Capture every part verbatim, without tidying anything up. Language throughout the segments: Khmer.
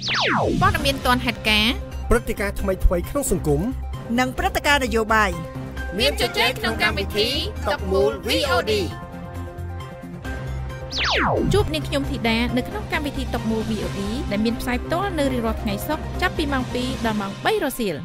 ព័ត៌មានទាន់ហេតុការណ៍ព្រឹត្តិការណ៍ថ្មីថ្មីក្នុងសង្គមនិងព្រឹត្តិការណ៍នយោបាយមានជជែកក្នុងកម្មវិធីតុកមូល វី អូ ឌី ជួបនាងខ្ញុំធីតានៅក្នុងកម្មវិធីតុកមូល វី អូ ឌី ដែលមានផ្សាយផ្ទាល់នៅរៀងរាល់ថ្ងៃសុក្រចាប់ពីម៉ោងពីរដល់ម៉ោងបីរសៀល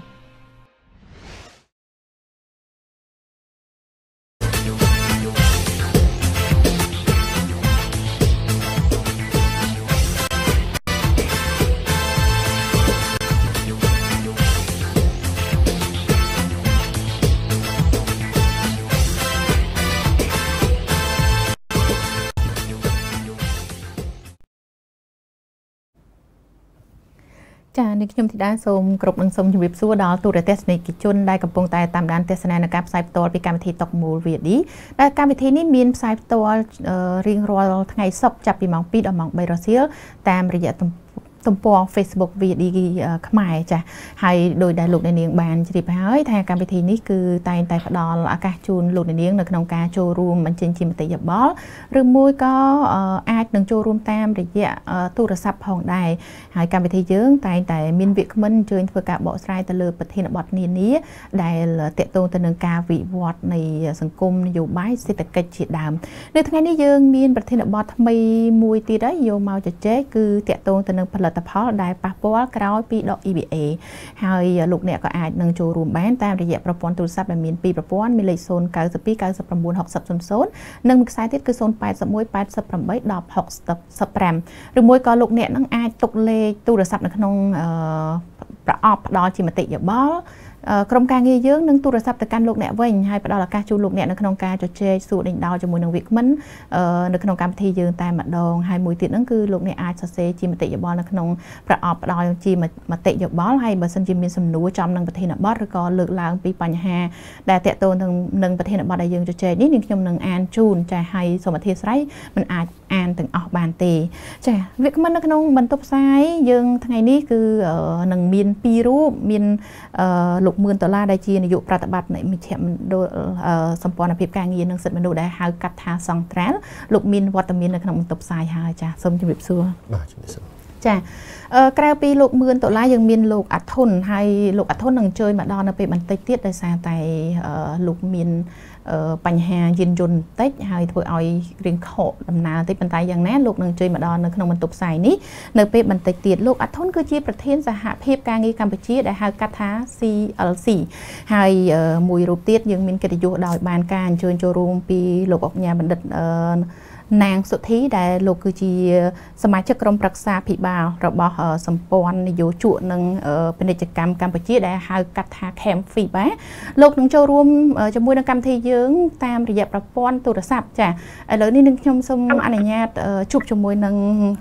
ចា៎នេះខ្ញុំធីតាសូមគ្រប់នឹងសូមជម្រាបសួរដល់ទូរទស្សនិកជនដែលកំពុងតែតាមដានទស្សនានៅការផ្សាយផ្ទាល់ពីកម្មវិធីតុកមូល វី អូ ឌី ដែលកម្មវិធីនេះមានផ្សាយផ្ទាល់រៀងរាល់ថ្ងៃសុក្រចាប់ពីម៉ោងពីរដល់ម៉ោងបីរសៀលតាមរយៈទំព័រ Facebook វី អូ ឌី ខ្មែរចា៎ហើយដោយដែលលោកអ្នកនាងបានជ្រាបហើយថាកម្មវិធីនេះគឺតែងតែផ្ដល់ឱកាសជូនលោកអ្នកនាងនៅក្នុងការចូលរួមបញ្ចេញជាមតិយោបល់ឬមួយក៏អាចនឹងចូលរួមតាមរយៈទូរស័ព្ទផងដែរហើយកម្មវិធីយើងតែងតែមានវាគ្មិនអញ្ជើញធ្វើការបកស្រាយទៅលើប្រធានបទនានាដែលទាក់ទងទៅនឹងការវិវត្តនៃសង្គមនយោបាយសេដ្ឋកិច្ចជាដើមនៅថ្ងៃនេះយើងមានប្រធានបទថ្មីមួយទៀតហើយយកមកជជែកគឺទាក់ទងទៅនឹងផលិតផលដែលប៉ះពាល់ក្រោយពីដក អ៊ី ប៊ី เอ ហើយលោកអ្នកក៏អាចនឹងចូលរួមបានតាមរយៈប្រព័ន្ធទូរស័ព្ទដែលមានពីរប្រព័ន្ធមានលេខศูนย์ เก้า สอง เก้า หก ศูนย์ ศูนย์ ศูนย์និងមួយខ្សែទៀតគឺศูนย์ แปด หนึ่ง แปด แปด หนึ่ง หก ห้าឬមួយក៏លោកអ្នកនឹងអាចទុកលេខទូរស័ព្ទនៅក្នុងប្រអប់ផ្ដល់ជាមតិយោបល់ក្រុមការងារយើងនឹងទូរស័ព្ទទៅកាន់លោកអ្នកវិញហើយផ្ដល់ឱកាសជូនលោកអ្នកនៅក្នុងការជជែកសួរដេញដោលជាមួយនឹងវាគ្មិននៅក្នុងកម្មវិធីយើងតែម្ដងហើយមួយទៀតហ្នឹងគឺលោកអ្នកអាចសរសេរជាមតិយោបល់នៅក្នុងប្រអប់ផ្ដល់ជាមតិយោបល់ហើយបើសិនជាមានសំណួរចំនឹងប្រធានបទឬក៏លើកឡើងពីបញ្ហាដែលតាក់ទងនឹងប្រធានបទដែលយើងជជែកនេះនាងខ្ញុំនឹងអានជូនចា៎ហើយសូមអធិស្ឋានមិនអាចអានទាំងអស់បានទេចា៎វាគ្មិននៅក្នុងបន្ទប់ផ្សាយយើងថ្ងៃនេះគឺនឹងមានពីររូបមានលោកមឿនដុល្លារដែលជានាយកប្រតិបត្តិនៃមជ្ឈមណ្ឌលសម្ព័ន្ធភាពការងារនិងសិទ្ធិមនុស្សដែលហៅកាត់ថាសង្ត្រាល់លោកមានវត្តមាននៅក្នុងបន្ទប់ផ្សាយហើយចាសូមជម្រាបសួរបាទជម្រាបសួរចាក្រៅពីលោកមឿនដុល្លារយើងមានលោកអាធុនហើយលោកអាធុននឹងអញ្ជើញមកដល់នៅពេលបន្តិចទៀតដោយសារតែលោកមានបញ្ហាយានយន្តបន្តិចហើយធ្វើឲ្យរៀងខកដំណើរបន្តិចប៉ុន្តែយ៉ាងណាលោកនឹងជួយមកដល់នៅក្នុងបន្ទប់ផ្សាយនេះនៅពេលបន្តិចទៀតលោកអាធុនគឺជាប្រធានសហភាពការងារកម្ពុជាដែលហៅកាត់ថា ซี แอล ซี ហើយមួយរូបទៀតយើងមានកិត្តិយសដោយបានការអញ្ជើញចូលរួមពីលោកអុកញ៉ាបណ្ឌិតនាងសុធីដែលលោកគឺជាសមាជិកក្រុមប្រឹក្សាភិបាលរបស់សម្ព័ន្ធនយោជកនិងពាណិជ្ជកម្មកម្ពុជាដែលហៅកាត់ថា ខេម ហ្វីបា លោកនឹងចូលរួមជាមួយនឹងកម្មវិធីយើងតាមរយៈប្រព័ន្ធទូរស័ព្ទចាឥឡូវនេះនឹងខ្ញុំសូមអនុញ្ញាតជួបជាមួយនឹង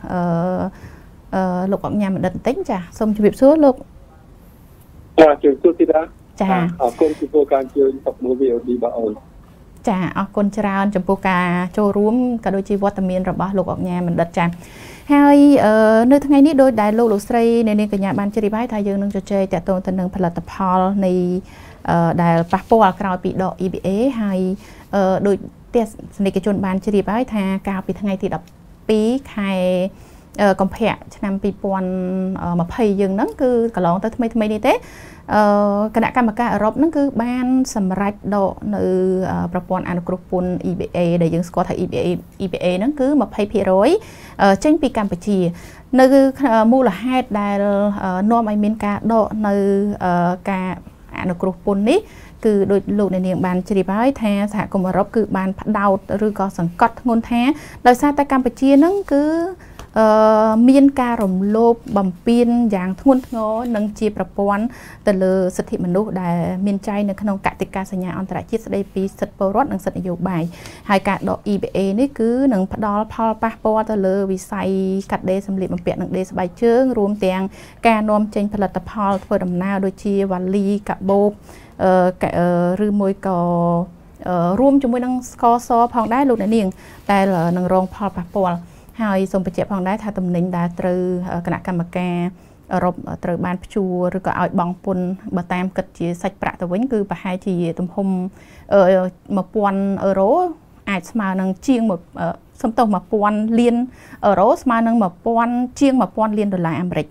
លោកអុកញ៉ាបណ្ឌិតបន្តិចចាសូមជម្រាបសួរលោកចាជម្រាបសួរទីតាចាអរគុណចំពោះការជើញតុកមូល វី អូ ឌី បាទអូនចាអរគុណច្រើនចំពោះការចូលរួមក៏ដូចជាវត្តមានរបស់លោកអុកញ៉ាបណ្ឌិតចាហើយនៅថ្ងៃនេះដោយដែលលោកលោកស្រីនៅនាងកញ្ញាបានជ្រាបហើយថាយើងនឹងជជែកតាក់ទងទៅនឹងផលិតផលនៃដែលប៉ះពាល់ក្រោយពីដក អ៊ី ប៊ី เอ ហើយដោយទស្សនិកជនបានជ្រាបហើយថាកាលពីថ្ងៃទីដប់ពីរខែកុម្ភៈឆ្នាំពីរពាន់ម្ភៃយើងហ្នឹងគឺកន្លងទៅថ្មីថ្មីនេះទេគណៈកម្មការអឺរ៉ុបហ្នឹងគឺបានសម្រេចដកនៅប្រព័ន្ធអនុគ្រោះពន្ធ អ៊ី ប៊ី เอ ដែលយើងស្គាល់ថា អ៊ី ប៊ី เอ អ៊ី ប៊ី เอ ហ្នឹងគឺยี่สิบเปอร์เซ็นต์ ចេញពីកម្ពុជានៅមូលហេតុដែលនាំឲ្យមានការដកនៅការអនុគ្រោះពន្ធនេះគឺដោយលោកអ្នកនាងបានជ្រាបហើយថាសហគមន៍អឺរ៉ុបគឺបានផ្ដោតឬក៏សង្កត់ធ្ងន់ថាដោយសារតែកម្ពុជាហ្នឹងគឺមានការរំលោភបំពានយ៉ាងធ្ងន់ធ្ងរនិងជាប្រព័ន្ធទៅលើសិទ្ធិមនុស្សដែលមានចែងនៅក្នុងកតិកាសញ្ញាអន្តរជាតិស្តីពីសិទ្ធិពលរដ្ឋនិងសិទ្ធិនយោបាយហើយការដក អ៊ី ប៊ី เอ នេះគឺនឹងផ្ដល់ផលប៉ះពាល់ទៅលើវិស័យកាត់ដេរសម្លៀកបំពាក់និងដេរស្បែកជើងរួមទាំងការនាំចេញផលិតផលធ្វើដំណើរដូចជាវ៉ាលីកាបូបឬមួយក៏រួមជាមួយនឹងស្ករសផងដែរលោកអ្នកនាងដែលនឹងរងផលប៉ះពាល់ហើយសូមបញ្ជាក់ផងដែរថាតំណែងដែលត្រូវគណៈកម្មការអឺរ៉ុបត្រូវបានព្យួរឬក៏ឲ្យបង់ពន្ធបើតាមគិតជាសាច់ប្រាក់ទៅវិញគឺប្រហែលជាទំហំone thousandអឺរ៉ូអាចស្មើនឹងជាងសំទោសone thousandលានអឺរ៉ូស្មើនឹងone thousandជាងone thousandលានដុល្លារអាមេរិក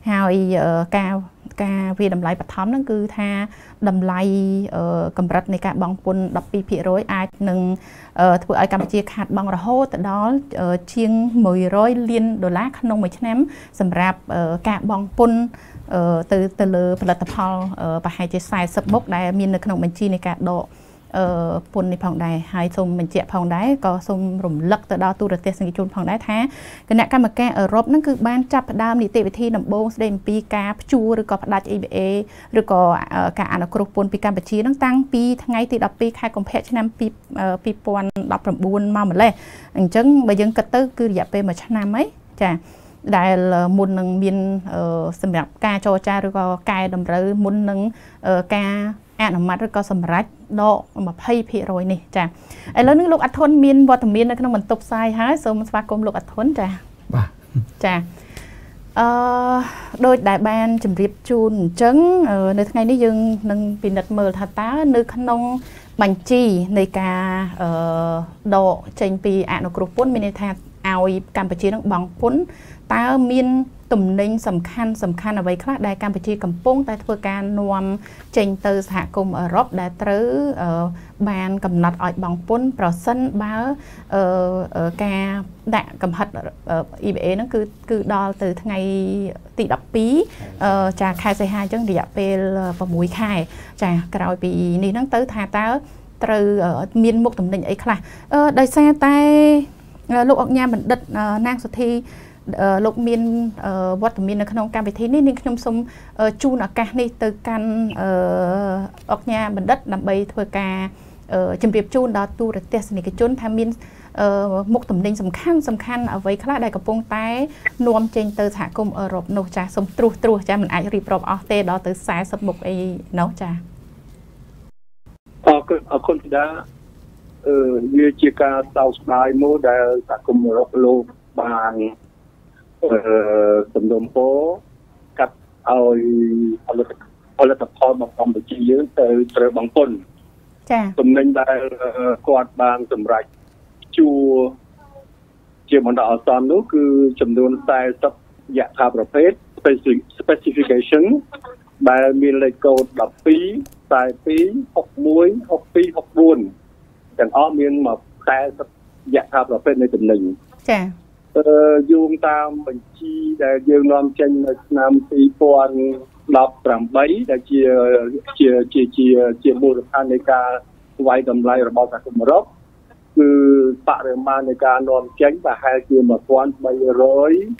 ហើយការការវាតម្លៃបឋមហ្នឹងគឺថាតម្លៃកម្រិតនៃការបង់ពន្ធដប់ពីរភាគរយអាចនឹងធ្វើឲ្យកម្ពុជាខាតបង់រហូតដល់ជាងមួយរយលានដុល្លារក្នុងមួយឆ្នាំសម្រាប់ការបង់ពន្ធទៅទៅលើផលិតផលប្រហែលជាสี่สิบមុខដែលមាននៅក្នុងបញ្ជីនៃការដកអឺពន្ធនេះផងដែរហើយសូមបញ្ជាក់ផងដែរក៏សូមរំលឹកទៅដល់ទូរទស្សនិកជនផងដែរថាគណៈកម្មការអឺរ៉ុបហ្នឹងគឺបានចាប់ផ្ដើមនីតិវិធីដំបូងស្ដីអំពីការព្យួរឬក៏ផ្ដាច់ E B A ឬក៏ការអនុគ្រោះពន្ធពីកម្ពុជាហ្នឹងតាំងពីថ្ងៃទីដប់ពីរខែកុម្ភៈឆ្នាំពីរពាន់ដប់ប្រាំបួនមកម្លេះអញ្ចឹងបើយើងគិតទៅគឺរយៈពេលមួយឆ្នាំហីចាដែលមុននឹងមានសម្រាប់ការចរចាឬក៏កែតម្រូវមុននឹងការអនុម័តឬក៏សម្រេចដកยี่สิบភាគរយនេះចាឥឡូវនេះលោកអាត់ធុនមានវត្តមាននៅក្នុងបន្ទប់ផ្សាយហើយសូមស្វាគមន៍លោកអាត់ធុនចាបាទចាអឺដោយដែលបានជម្រាបជូនអញ្ចឹងនៅថ្ងៃនេះយើងនឹងពិនិត្យមើលថាតើនៅក្នុងបញ្ជីនៃការអឺដកចេញពីអនុគ្រោះពន្ធមានន័យថាឲ្យកម្ពុជានឹងបង់ពន្ធតើមានទំនិញសំខាន់សំខាន់អ្វីខ្លះដែលកម្ពុជាកំពុងតែធ្វើការនាំចេញទៅសហគមន៍អឺរ៉ុបដែលត្រូវបានកំណត់ឲ្យបង់ពន្ធប្រសិនបើការដាក់កំហិត E B A ហ្នឹងគឺគឺដល់ទៅថ្ងៃទីដប់ពីរចាខែសីហាអញ្ចឹងរយៈពេល៦ខែចាក្រោយពីនេះហ្នឹងទៅថាតើត្រូវមានមុខទំនិញអីខ្លះដោយសារតែលោកអង្គញាបណ្ឌិតណាងសុធីលោកមានវត្តមាននៅក្នុងកម្មវិធីនេះនាងខ្ញុំសូមជូនឱកាសនេះទៅកាន់អង្គញាបណ្ឌិតដើម្បីធ្វើការជម្រាបជូនដល់ទូរទស្សនិកជនថាមានមុខទំនិញសំខាន់សំខាន់អ្វីខ្លះដែលកំពុងតែនាំចេញទៅសហគមន៍អឺរ៉ុបនោះចាសូមត្រួសត្រាសចាមិនអាចរៀបរាប់អស់ទេដល់ទៅสี่สิบមុខអីនោះចាអរគុណអរគុណតាអឺវាជាការសោកស្ដាយមួយដែលសហគមន៍អឺរ៉ុបលោកបានអឺសំណុំពរកាត់ឲ្យផលិតផលិតផលរបស់កម្ពុជាយើងទៅត្រូវបង់ពន្ធចាទំនិញដែលគាត់បានសម្រេចជួជាបណ្ដោះអាសន្ននោះគឺចំនួនสี่สิบយថាប្រភេទ specification ដែលមានលេខកូដដប់ពីរ สี่สิบពីរ หกสิบเอ็ด หกสิบสอง หกสิบสี่ទាំងអស់មានមកสี่สิบយថាប្រភេទនៃទំនិញចាអឺយោងតាមបញ្ជីដែលយើងនាំចេញនៅឆ្នាំពីរពាន់ដប់ប្រាំបីដែលជាជាជាជាជាមូលដ្ឋាននៃការវាយតម្លៃរបស់សហគមន៍អឺរ៉ុបគឺបរិមាណនៃការនាំចេញប្រហែលជាmột nghìn ba trămអឺ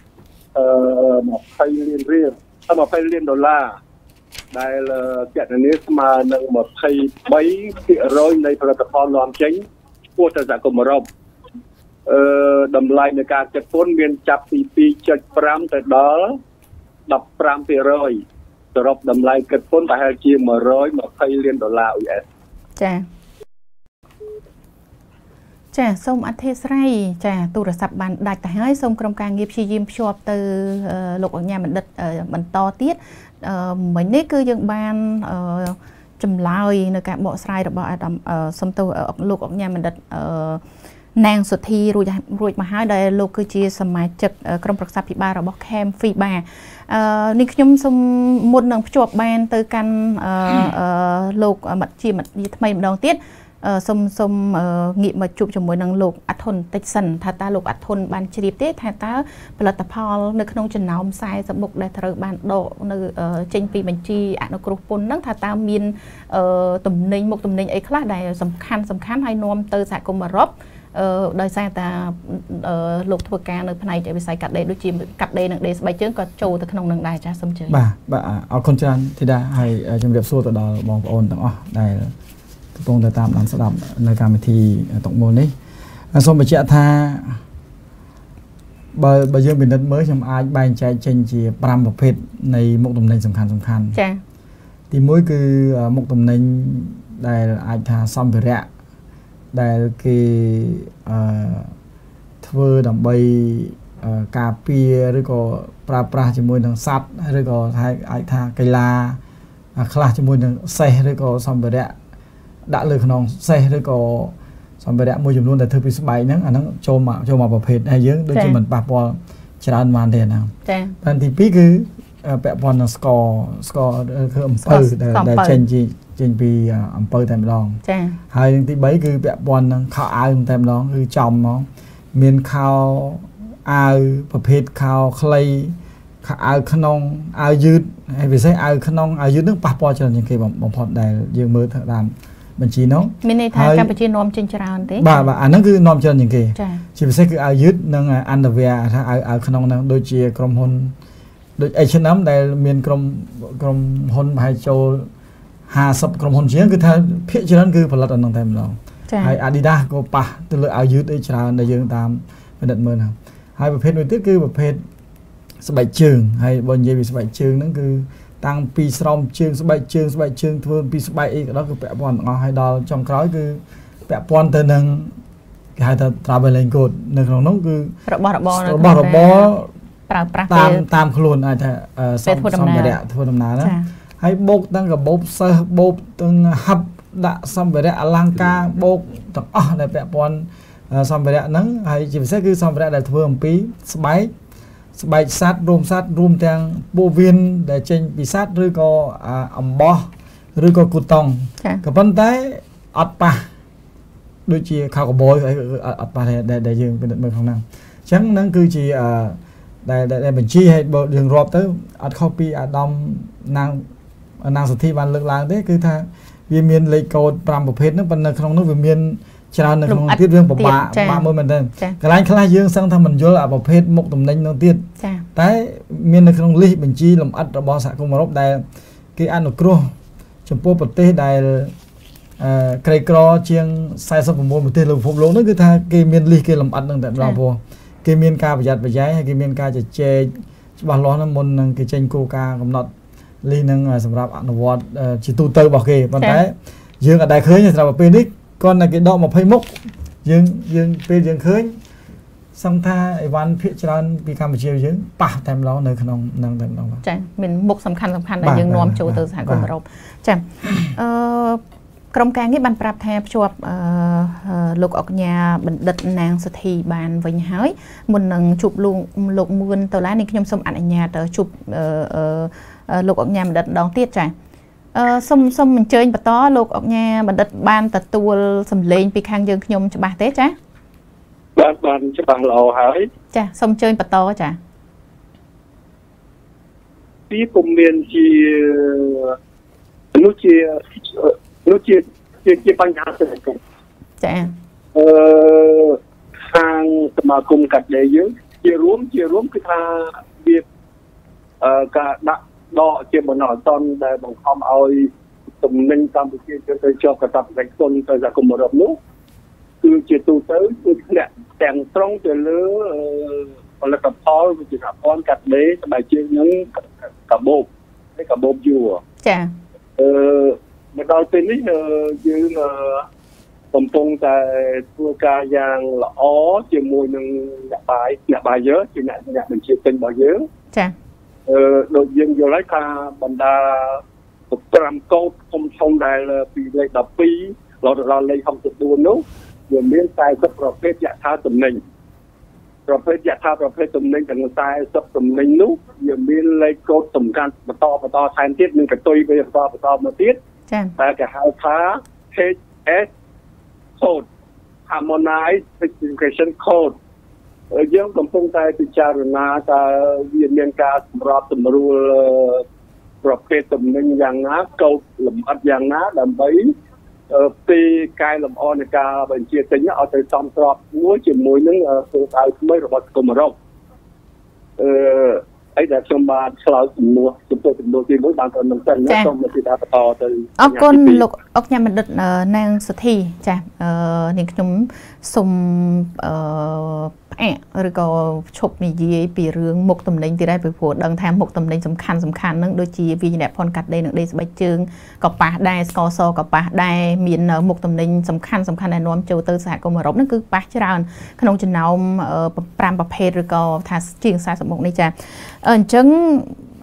ยี่สิบលានរៀលยี่สิบលានដុល្លារដែលគណនាស្មើនឹងยี่สิบสามភាគរយនៃផលិតផលនាំចេញឆ្ពោះទៅសហគមន៍អឺរ៉ុបអឺតម្លៃនៃការចាត់ពន្ធមានចាប់ពីពីរจุดห้าទៅដល់ដប់ប្រាំភាគរយសរុបតម្លៃកិត្តពន្ធប្រហែលជាmột trămยี่สิบលានដុល្លារ U S ចាចាសូមអធិស្ឋានចាទូរស័ព្ទបានដាច់ទៅហើយសូមក្រុមការងារព្យាយាមភ្ជាប់ទៅលោកអញ្ញាបណ្ឌិតបន្តទៀតមិញនេះគឺយើងបានចម្លើយនៅការបកស្រាយរបស់អាដាមសុំទៅលោកអញ្ញាបណ្ឌិតណាងសុធីរួចរួចមកហើយដែលលោកគឺជាសមាជិកក្រុមប្រឹក្សាភិបាលរបស់ Camp FIBA អឺនេះខ្ញុំសូមមុននឹងភ្ជាប់បានទៅកាន់លោកមិត្តជាមិត្តថ្មីម្ដងទៀតសូមសូមងាកមកជួបជាមួយនឹងលោកអាត់ធុនតិចសិនថាតើលោកអាត់ធុនបានជ្រាបទេថាតើផលិតផលនៅក្នុងចំណោមสี่สิบមុខដែលត្រូវបានដកនៅចេញពីបញ្ជីអនុគ្រោះពន្ធហ្នឹងថាតើមានទំនិញមុខទំនិញអីខ្លះដែលសំខាន់សំខាន់ហើយនាំទៅសហគមន៍អឺរ៉ុបអឺដោយសារតែលោកធ្វើការនៅផ្នែកវិស័យកាត់ដេរដូចជាកាត់ដេរនិងដេរស្បែកជើងក៏ចូលទៅក្នុងនឹងដែរចាសូមជឿបាទបាទអរគុណច្រើនធីតាហើយជំរាបសួរទៅដល់បងប្អូនទាំងអស់ដែលកំពុងតែតាមដានស្ដាប់នៅកម្មវិធីតុកមូលនេះសូមបញ្ជាក់ថាបើបើយើងពិនិត្យមើលខ្ញុំអាចបែងចែកចេញជាប្រាំប្រភេទនៃមុខទំនិញសំខាន់សំខាន់ចា៎ទីមួយគឺមុខទំនិញដែលអាចថាសម្ភារៈដែលគេអឺធ្វើដើម្បីការពារឬក៏ប្រើប្រាស់ជាមួយនឹងសត្វឬក៏អាចថាកីឡាខ្លះជាមួយនឹងសេះឬក៏សម្ភារៈដាក់លើក្នុងសេះឬក៏សម្ភារៈមួយចំនួនដែលធ្វើពីស្បែកហ្នឹងអាហ្នឹងចូលមកចូលមកប្រភេទហើយយើងដូចជាមិនប៉ះពាល់ច្រើនបានទេណាចា៎តែទីពីរគឺแปะบอลสกอร์สกอร์คืออำเภอได้เชนจีเชนปีอำเภอแต่ลองให้ที่ใบคือแปะบอลข้าวอายแต่ลองคือจอมน้องเมียนข้าวอายประเภทข้าวคลายข้าวอายขนมอายยืดให้ไปใช้อายขนมอายยืดนึกปะปอจนยังเคยบอกบอกพอได้ยืมมือทางด้านบัญชีน้องมีในทางการบัญชีนอมจินจราอันเต้บ่าบ่าอันนั้นคือนอมจนยังเคยชีวิตใช้คืออายยืดนึงอันเดเวียถ้าอายอายขนมนั้นโดยเฉพาะกรมพลโดยไอชน้ำได้เมียนกรมกรมพลไฮโจหาสับกรมพลเชียงคือถ้าเพี้ยฉะนั้นคือผลิตอันนั้นเต็มเราให้อาดิดาก็ปะตัวเลยเอายืดไอชาในยืงตามเป็นดัดเมินครับให้ประเภทหนึ่งที่คือประเภทสบายเชิงให้บอลเยบีสบายเชิงนั่นคือตั้งปีสรอมเชิงสบายเชิงสบายเชิงทวนปีสบายอีกแล้วคือแปะบอลเอาให้ดอลจงคล้อยคือแปะบอลตัวหนึ่งให้ตัวตราเบลเลนโกดหนึ่งของน้องคือระบอระบอระบอระบอตามตามครูนอาจจะสมสมเด็จทัวร์ดำน้ำนะให้โบกตั้งกับโบกเซอร์โบกตั้งฮับดะสมเด็จอลังกาโบกตั้งอ๋อในแปะบอลสมเด็จนั้นให้จิตวิเศษคือสมเด็จได้ทัวร์ปีสบายสบายซัดรวมซัดรวมแตงโบวินได้เจนปีซัดหรือก็อัมบอหรือก็กุตองกับปันไตอัดปะโดยจีข่าวกับโบยอัดปะได้ได้ยืงเป็นเมืองของนางฉันนั่นคือจีได้ได้บัญชีให้เดือนรอบtớiอัดข้อปีอัดดอมนางนางสุทธิวันเลือกลางได้คือถ้าวิเมียนเลยโกดปรามประเภทนั้นเป็นในขนมนั้นวิเมียนชนะในขนมที่เรื่องปะปะปะมือมันเดินกระไรคล้ายยืงสังทำมันเยอะประเภทมกตำแหน่งน้องตีแต่เมียนในขนมลิบัญชีลำอัดระบอบสักกุมารบได้คืออันนุกรัวจมพูประเทศได้ไกลกรอเชียงไซส์สมบูรณ์ประเทศเราพบโลกนั่นคือถ้าเกมียนลิเกลำอัดตั้งแต่เราพอเกมียนการประหยัดประหยัดให้เกมียนการจะเจบาล้อน้ำมันนั่งเกเจนโกการกำหนดลีนั่งสำหรับอนุวัตจิตูเตอร์บอกเกปันท้ายยืงอะไรเคยสำหรับเป็นนิกก่อนในกิจดอกมาพายมุกยืงยืงเป็นยืงเคยสังท่าไอ้วันพิจารณาปีการประเชียวยืงป่าเต็มล้อในขนมนั่งเต็มล้อใช่เป็นมุกสำคัญสำคัญในยืงนวมโจเตอร์สหกรณ์รบใช่กรมการนี้บันปรับแทบชวบลูกออกยาบันดัดนางสถีบานวิญหายมุนหนึ่งจุบลูกลูกมือตัวละนี่ขยมสมอันญาแต่จุบลูกออกยาบันดัดดองเตี้ยใจสมสมมันเจอปะต้อลูกออกยาบันดัดบานแต่ตัวสำเร็จปีข้างยืงขยมจะบาเต้จ้ะบานบานจะบางเราหายจ้ะสมเจอปะต้อจ้ะที่ผมเรียนที่นุชีนุชีที่ที่ปัญหาเศรษฐกิจจ้ะเอ่อทางสมาคมกัดใหญ่เยอะเกี่ยวร่วมเกี่ยวร่วมคือทางเบียดเอ่อการดักดอกเกี่ยวบนหน่อตอนได้บังคับเอาตรงนั้นตามไปที่จะไปชอบกระตับแรงต้นไปจากกรมรับนู้คือเจตูเตอร์คือเนี่ยแต่งตรงจะเลือผลิตภัณฑ์วิจิตรพรกัดเละสบายเชื่อนั้นกับโบกให้กับโบกอยู่จ้ะเออมาดอยเป็นนี่เออยืนเออผมตรงแต่ตัวกายางละอ้อเจียมวยหนึ่งหนักใบหนักใบเยอะจีหนักหนักเป็นเชียร์เป็นบ่เยอะจ้ะเออโดยยังอยู่ไรค่ะบรรดาผมตามโก้ผมชมได้เลยปีเลยดับปีเราเราเลยทำจุดดูนู้อย่างเลี้ยงตายสักประเภทยาท่าตุ่มหนึ่งประเภทยาท่าประเภทตุ่มหนึ่งแต่ตายสักตุ่มหนึ่งนู้อย่างเลี้ยงเลยโก้ตุ่มกันมาต่อมาต่อแทนทิศหนึ่งกับตุยไปต่อมาต่อมาทิศแต่กับหาท้า เอช เอส code harmonize specification code យើងកំពុងតែពិចារណាតើវាមានការសម្របសម្រួលប្រភេទទំនិញយ៉ាងណាកោតលម្អិតយ៉ាងណាដើម្បីពីកាយលម្អនៃការបញ្ជាទិញឲ្យទៅសមស្របមួយជាមួយនឹងធ្វើឲ្យថ្មីរបស់សង្គមអឺរ៉ុបអឺអីដែលខ្ញុំបានឆ្លើយសំណួរចំពោះចំនួនទីមួយបានក៏នឹងតែសូមមកទីដល់បន្តទៅអរគុណលោកអុកញ៉ាំបណ្ឌិតនាងសុធីចាអឺនាងខ្ញុំសូមអឺផ្អាកឬក៏ឈប់និយាយពីរឿងមុខតំណែងទីដែរពីព្រោះដឹងថាមុខតំណែងសំខាន់សំខាន់ហ្នឹងដូចជាវិញ្ញាណផនកាត់ដេនិងដេស្បែកជើងក៏ប៉ះដែរស្ករសក៏ប៉ះដែរមានមុខតំណែងសំខាន់សំខាន់ដែលនាំចូលទៅសហគមន៍អឺរ៉ុបហ្នឹងគឺប៉ះច្រើនក្នុងចំណោមប្រាំប្រភេទឬក៏ថាជាងสี่สิบមុខនេះចាអញ្ចឹង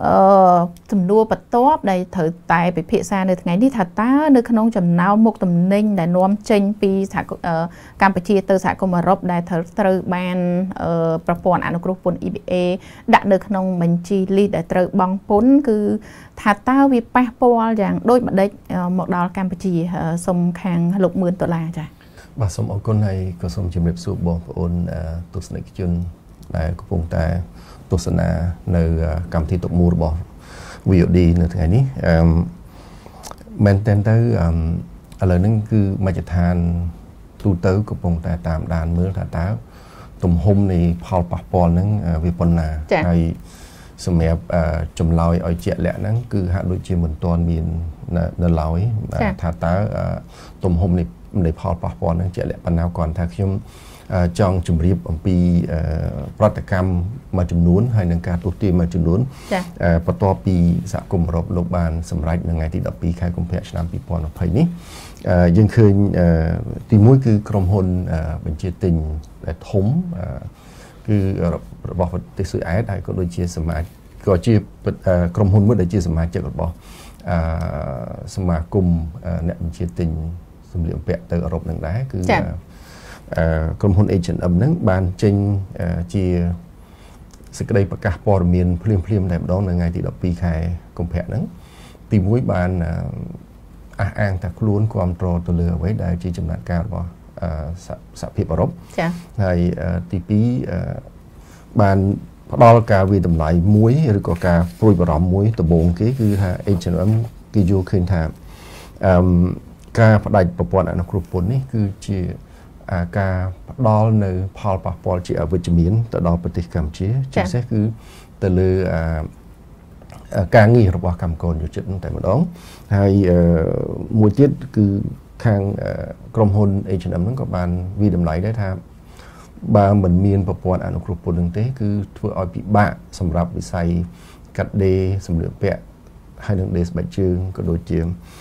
ចំនួនបន្ទាប់ដែលត្រូវតែពិភាក្សានៅថ្ងៃនេះថាតើនៅក្នុងចំណោមមុខទំនិញដែលនាំចេញពីសហកម្ពុជាទៅសហគមន៍អឺរ៉ុបដែលត្រូវត្រូវបានប្រព័ន្ធអនុគ្រោះពន្ធ E B A ដាក់នៅក្នុងបញ្ជី list ដែលត្រូវបង់ពន្ធគឺថាតើវាប៉ះពាល់យ៉ាងដូចម្ដេចមកដល់កម្ពុជាសូមខាងលោកមឿនដុល្លារចា៎បាទសូមអរគុណហើយក៏សូមជម្រាបសួរបងប្អូនទស្សនិកជនដែលកំពុងតែទស្សនានៅកម្មវិធីតុកមូលរបស់ V O D នៅថ្ងៃនេះអឺមែនតើទៅឥឡូវហ្នឹងគឺមជ្ឈដ្ឋានទូទៅកំពុងតែតាមដានមើលថាតើទំហំនៃផលប៉ះពាល់ហ្នឹងវាប៉ុណ្ណាហើយសម្រាប់ចម្លើយឲ្យជាក់លាក់ហ្នឹងគឺហាក់ដូចជាមិនទាន់មាននៅឡើយថាតើទំហំនៃនៃផលប៉ះពាល់ហ្នឹងជាក់លាក់ប៉ុណ្ណាគាត់ថាខ្ញុំចង់ជម្រាបអំពីប្រតិកម្មមួយចំនួនហើយនឹងការទស្សន៍ទាយមួយចំនួនបន្ទាប់ពីសហគមន៍អឺរ៉ុបលោកបានសម្រេចនៅថ្ងៃទីដប់ពីរខែកុម្ភៈឆ្នាំពីរពាន់ម្ភៃនេះយើងឃើញទីមួយគឺក្រុមហ៊ុនបញ្ជាទិញដែលធំគឺរបស់ប្រទេសស៊ុយអែតហើយក៏ដូចជាសមាជិកក៏ជាក្រុមហ៊ុនមួយដែលជាសមាជិករបស់សមាគមអ្នកបញ្ជាទិញសម្លៀកបំពាក់ទៅអឺរ៉ុបនឹងដែរគឺក្រុមហ៊ុន H and M ហ្នឹងបានចេញជាសេចក្តីប្រកាសព័ត៌មានភ្លាមភ្លាមតែម្ដងនៅថ្ងៃទីដប់ពីរខែកុម្ភៈហ្នឹងទីមួយបានអះអាងថាខ្លួនគ្រប់គ្រងទៅលើអ្វីដែលជាចំណាត់ការរបស់សហភាពអឺរ៉ុបចា៎ហើយទីពីរបានផ្ដល់ការវិតម្លៃមួយឬក៏ការព្រួយបារម្ភមួយដំបូងគេគឺថា H and M គេយល់ឃើញថាអឺការផ្ដាច់ប្រព័ន្ធអនុគ្រោះពន្ធនេះគឺជាការផ្ដល់នៅផលប៉ះពាល់ជាអវិជ្ជមានទៅដល់ប្រទេសកម្ពុជាជាពិសេសគឺទៅលើការងាររបស់កម្មករយោជិតតែម្ដងហើយមួយទៀតគឺខាងក្រុមហ៊ុន H and M ហ្នឹងក៏បានវិតម្លៃដែរថាបើមិនមានប្រព័ន្ធអនុគ្រោះពន្ធនឹងទេគឺធ្វើឲ្យពិបាកសម្រាប់វិស័យកាត់ដេរសម្លៀកបំពាក់ហើយនឹងដេរស្បែកជើងក៏ដូចជា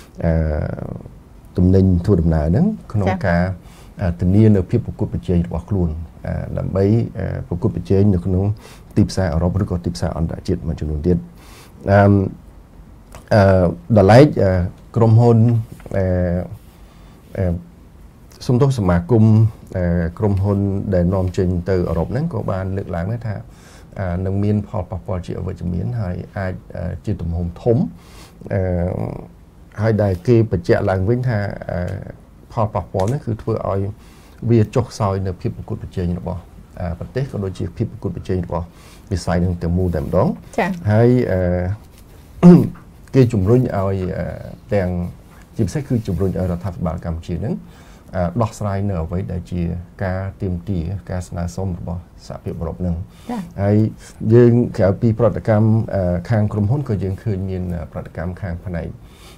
ទំនិញធ្វើដំណើរហ្នឹងក្នុងការធានានៅភាពប្រកួតប្រជែងរបស់ខ្លួនដើម្បីប្រកួតប្រជែងនៅក្នុងទីផ្សារអឺរ៉ុបឬក៏ទីផ្សារអន្តរជាតិមួយចំនួនទៀតអឺអឺដល់ឡែកក្រុមហ៊ុនអឺសំទោសសមាគមក្រុមហ៊ុនដែលនាំចេញទៅអឺរ៉ុបហ្នឹងក៏បានលើកឡើងដែរថានឹងមានផលប៉ះពាល់ជាអវិជ្ជមានហើយអាចជាទំហំធំអឺហើយដែលគេបញ្ជាក់ឡើងវិញថាផលប៉ះពាល់នេះគឺធ្វើឲ្យវាចុះខ្សោយនៅភាពប្រកួតប្រជែងរបស់ប្រទេសក៏ដូចជាភាពប្រកួតប្រជែងរបស់វិស័យនឹងទាំងមូលតែម្ដងចា៎ហើយគេជំរុញឲ្យទាំងជាពិសេសគឺជំរុញឲ្យរដ្ឋាភិបាលកម្ពុជានឹងដោះស្រាយនៅអ្វីដែលជាការទាមទារការស្នើសុំរបស់សហភាពអឺរ៉ុបនឹងហើយយើងក្រៅពីប្រតិកម្មខាងក្រុមហ៊ុនក៏យើងឃើញមានប្រតិកម្មខាងផ្នែក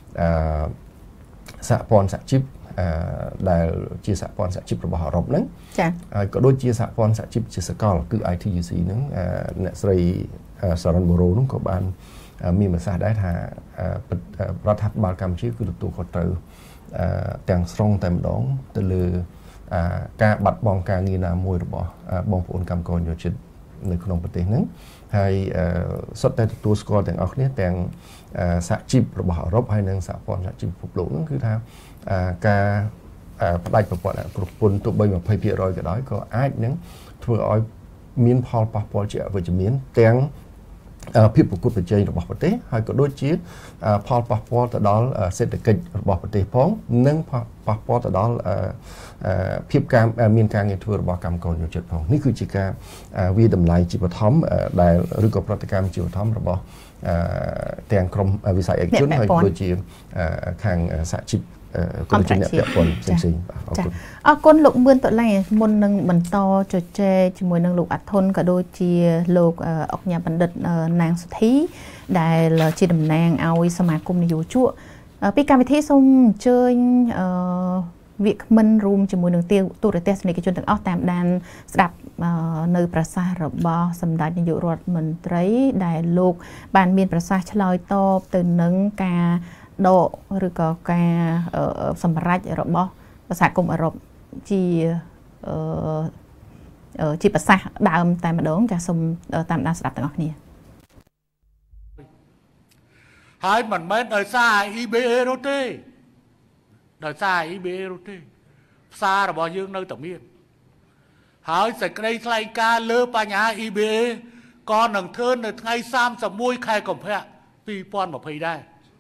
សហព័ន្ធសហជីពដែលជាសហព័ន្ធសហជីពរបស់អឺរ៉ុបហ្នឹងចា៎ហើយក៏ដូចជាសហព័ន្ធសហជីពជាសកលគឺ I T U C ហ្នឹងអ្នកស្រីសារ៉ាន់បូរ៉ូហ្នឹងក៏បានមានប្រសាសន៍ដែរថារដ្ឋាភិបាលកម្ពុជាគឺទទួលខុសត្រូវទាំងស្រុងតែម្ដងទៅលើការបាត់បង់ការងារណាមួយរបស់បងប្អូនកម្មករយោជិតនៅក្នុងប្រទេសហ្នឹងហើយសុទ្ធតែទទួលស្គាល់ទាំងអស់គ្នាទាំងសហជីពរបស់អឺរ៉ុបហើយនិងសហព័ន្ធសហជីពពិភពលោកហ្នឹងគឺថាការផ្ដាច់ប្រព័ន្ធអនុគ្រោះពន្ធទោះបីยี่สิบเปอร์เซ็นต์ ក៏ដោយក៏អាចនឹងធ្វើឲ្យមានផលប៉ះពាល់ជាអវិជ្ជមានទាំងភាពប្រកួតប្រជែងរបស់ប្រទេសហើយក៏ដូចជាផលប៉ះពាល់ទៅដល់សេដ្ឋកិច្ចរបស់ប្រទេសផងនិងប៉ះពាល់ទៅដល់ភាពការមានការងារធ្វើរបស់កម្មករយោជិតផងនេះគឺជាការវាតម្លៃជាបឋមដែលឬក៏ប្រតិកម្មជាបឋមរបស់ទាំងក្រុមវិស័យឯកជនហើយដូចជាខាងសហជីពក៏ជាអ្នកពាក់ព័ន្ធផ្សេងៗបាទអរគុណអរគុណលោកមឿនដុល្លារមុននឹងបន្តជជែកជាមួយនឹងលោកអាត់ធុនក៏ដូចជាលោកអុកញ៉ាបណ្ឌិតណាងសុធីដែលជាតំណាងឲ្យសមាគមនយោជកពីកម្មវិធីសូមអញ្ជើញអឺវាគ្មិនរួមជាមួយនឹងទូរទស្សនិកជនទាំងអស់តាមដានស្ដាប់នៅប្រសាសន៍របស់សម្ដេចនាយករដ្ឋមន្ត្រីដែលលោកបានមានប្រសាសន៍ឆ្លើយតបទៅនឹងការដកឬក៏ការសម្រេចរបស់សហគមន៍អឺរ៉ុបជាជាប្រសាសន៍ដើមតែម្ដងចាសូមតាមដានស្ដាប់ទាំងអស់គ្នាហើយមិនមែនដោយសារ E B A នោះទេដោយសារ E B A នោះទេផ្សាររបស់យើងនៅតែមានហើយសេចក្តីថ្លែងការណ៍លើបញ្ហា E B A ក៏នឹងធ្វើនៅថ្ងៃសាមសិបមួយខែកុម្ភៈពីរពាន់ยี่สิบដែរ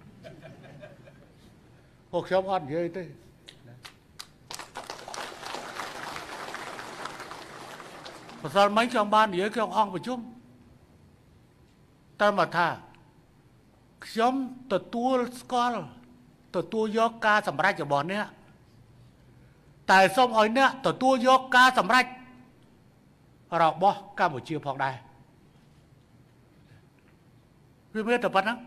ពួកខ្ញុំអត់និយាយទេប្រសិនមិញខ្ញុំបាននិយាយក្នុងអង្គប្រជុំតែមកថាខ្ញុំទទួលស្គាល់ទទួលយកការសម្រេចរបស់អ្នកតែសូមឲ្យអ្នកទទួលយកការសម្រេចរបស់កម្ពុជាផងដែរវាមានតែប៉ុណ្ណឹង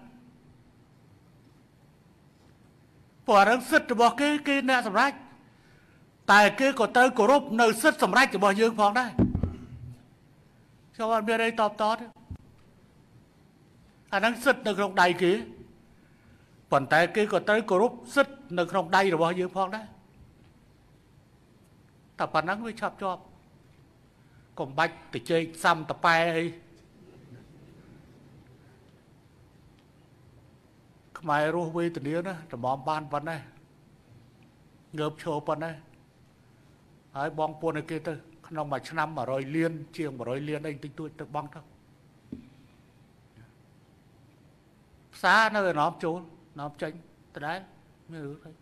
ព្រោះរឿងសិទ្ធិរបស់គេគេអ្នកសម្រេចតែគេក៏ត្រូវគោរពនៅសិទ្ធិសម្រេចរបស់យើងផងដែរខ្ញុំអត់មានអីតបតទេអាហ្នឹងសិទ្ធិនៅក្នុងដៃគេប៉ុន្តែគេក៏ត្រូវគោរពសិទ្ធិនៅក្នុងដៃរបស់យើងផងដែរតែប៉ុណ្ណឹងវាឆាប់ជាប់កុំបាច់ទៅជែកសាំតប៉ែអីខ្មែររស់វេទនាណាតម្រាំបានប៉ុណ្ណេះងើបឈរប៉ុណ្ណេះហើយបងពួនឲ្យគេទៅក្នុងមួយឆ្នាំmột trămលានជាងmột trămលានអីតិចតួចទៅបងទៅផ្សារនៅឯនាំចូលនាំចេញដដែលមានរឿងអី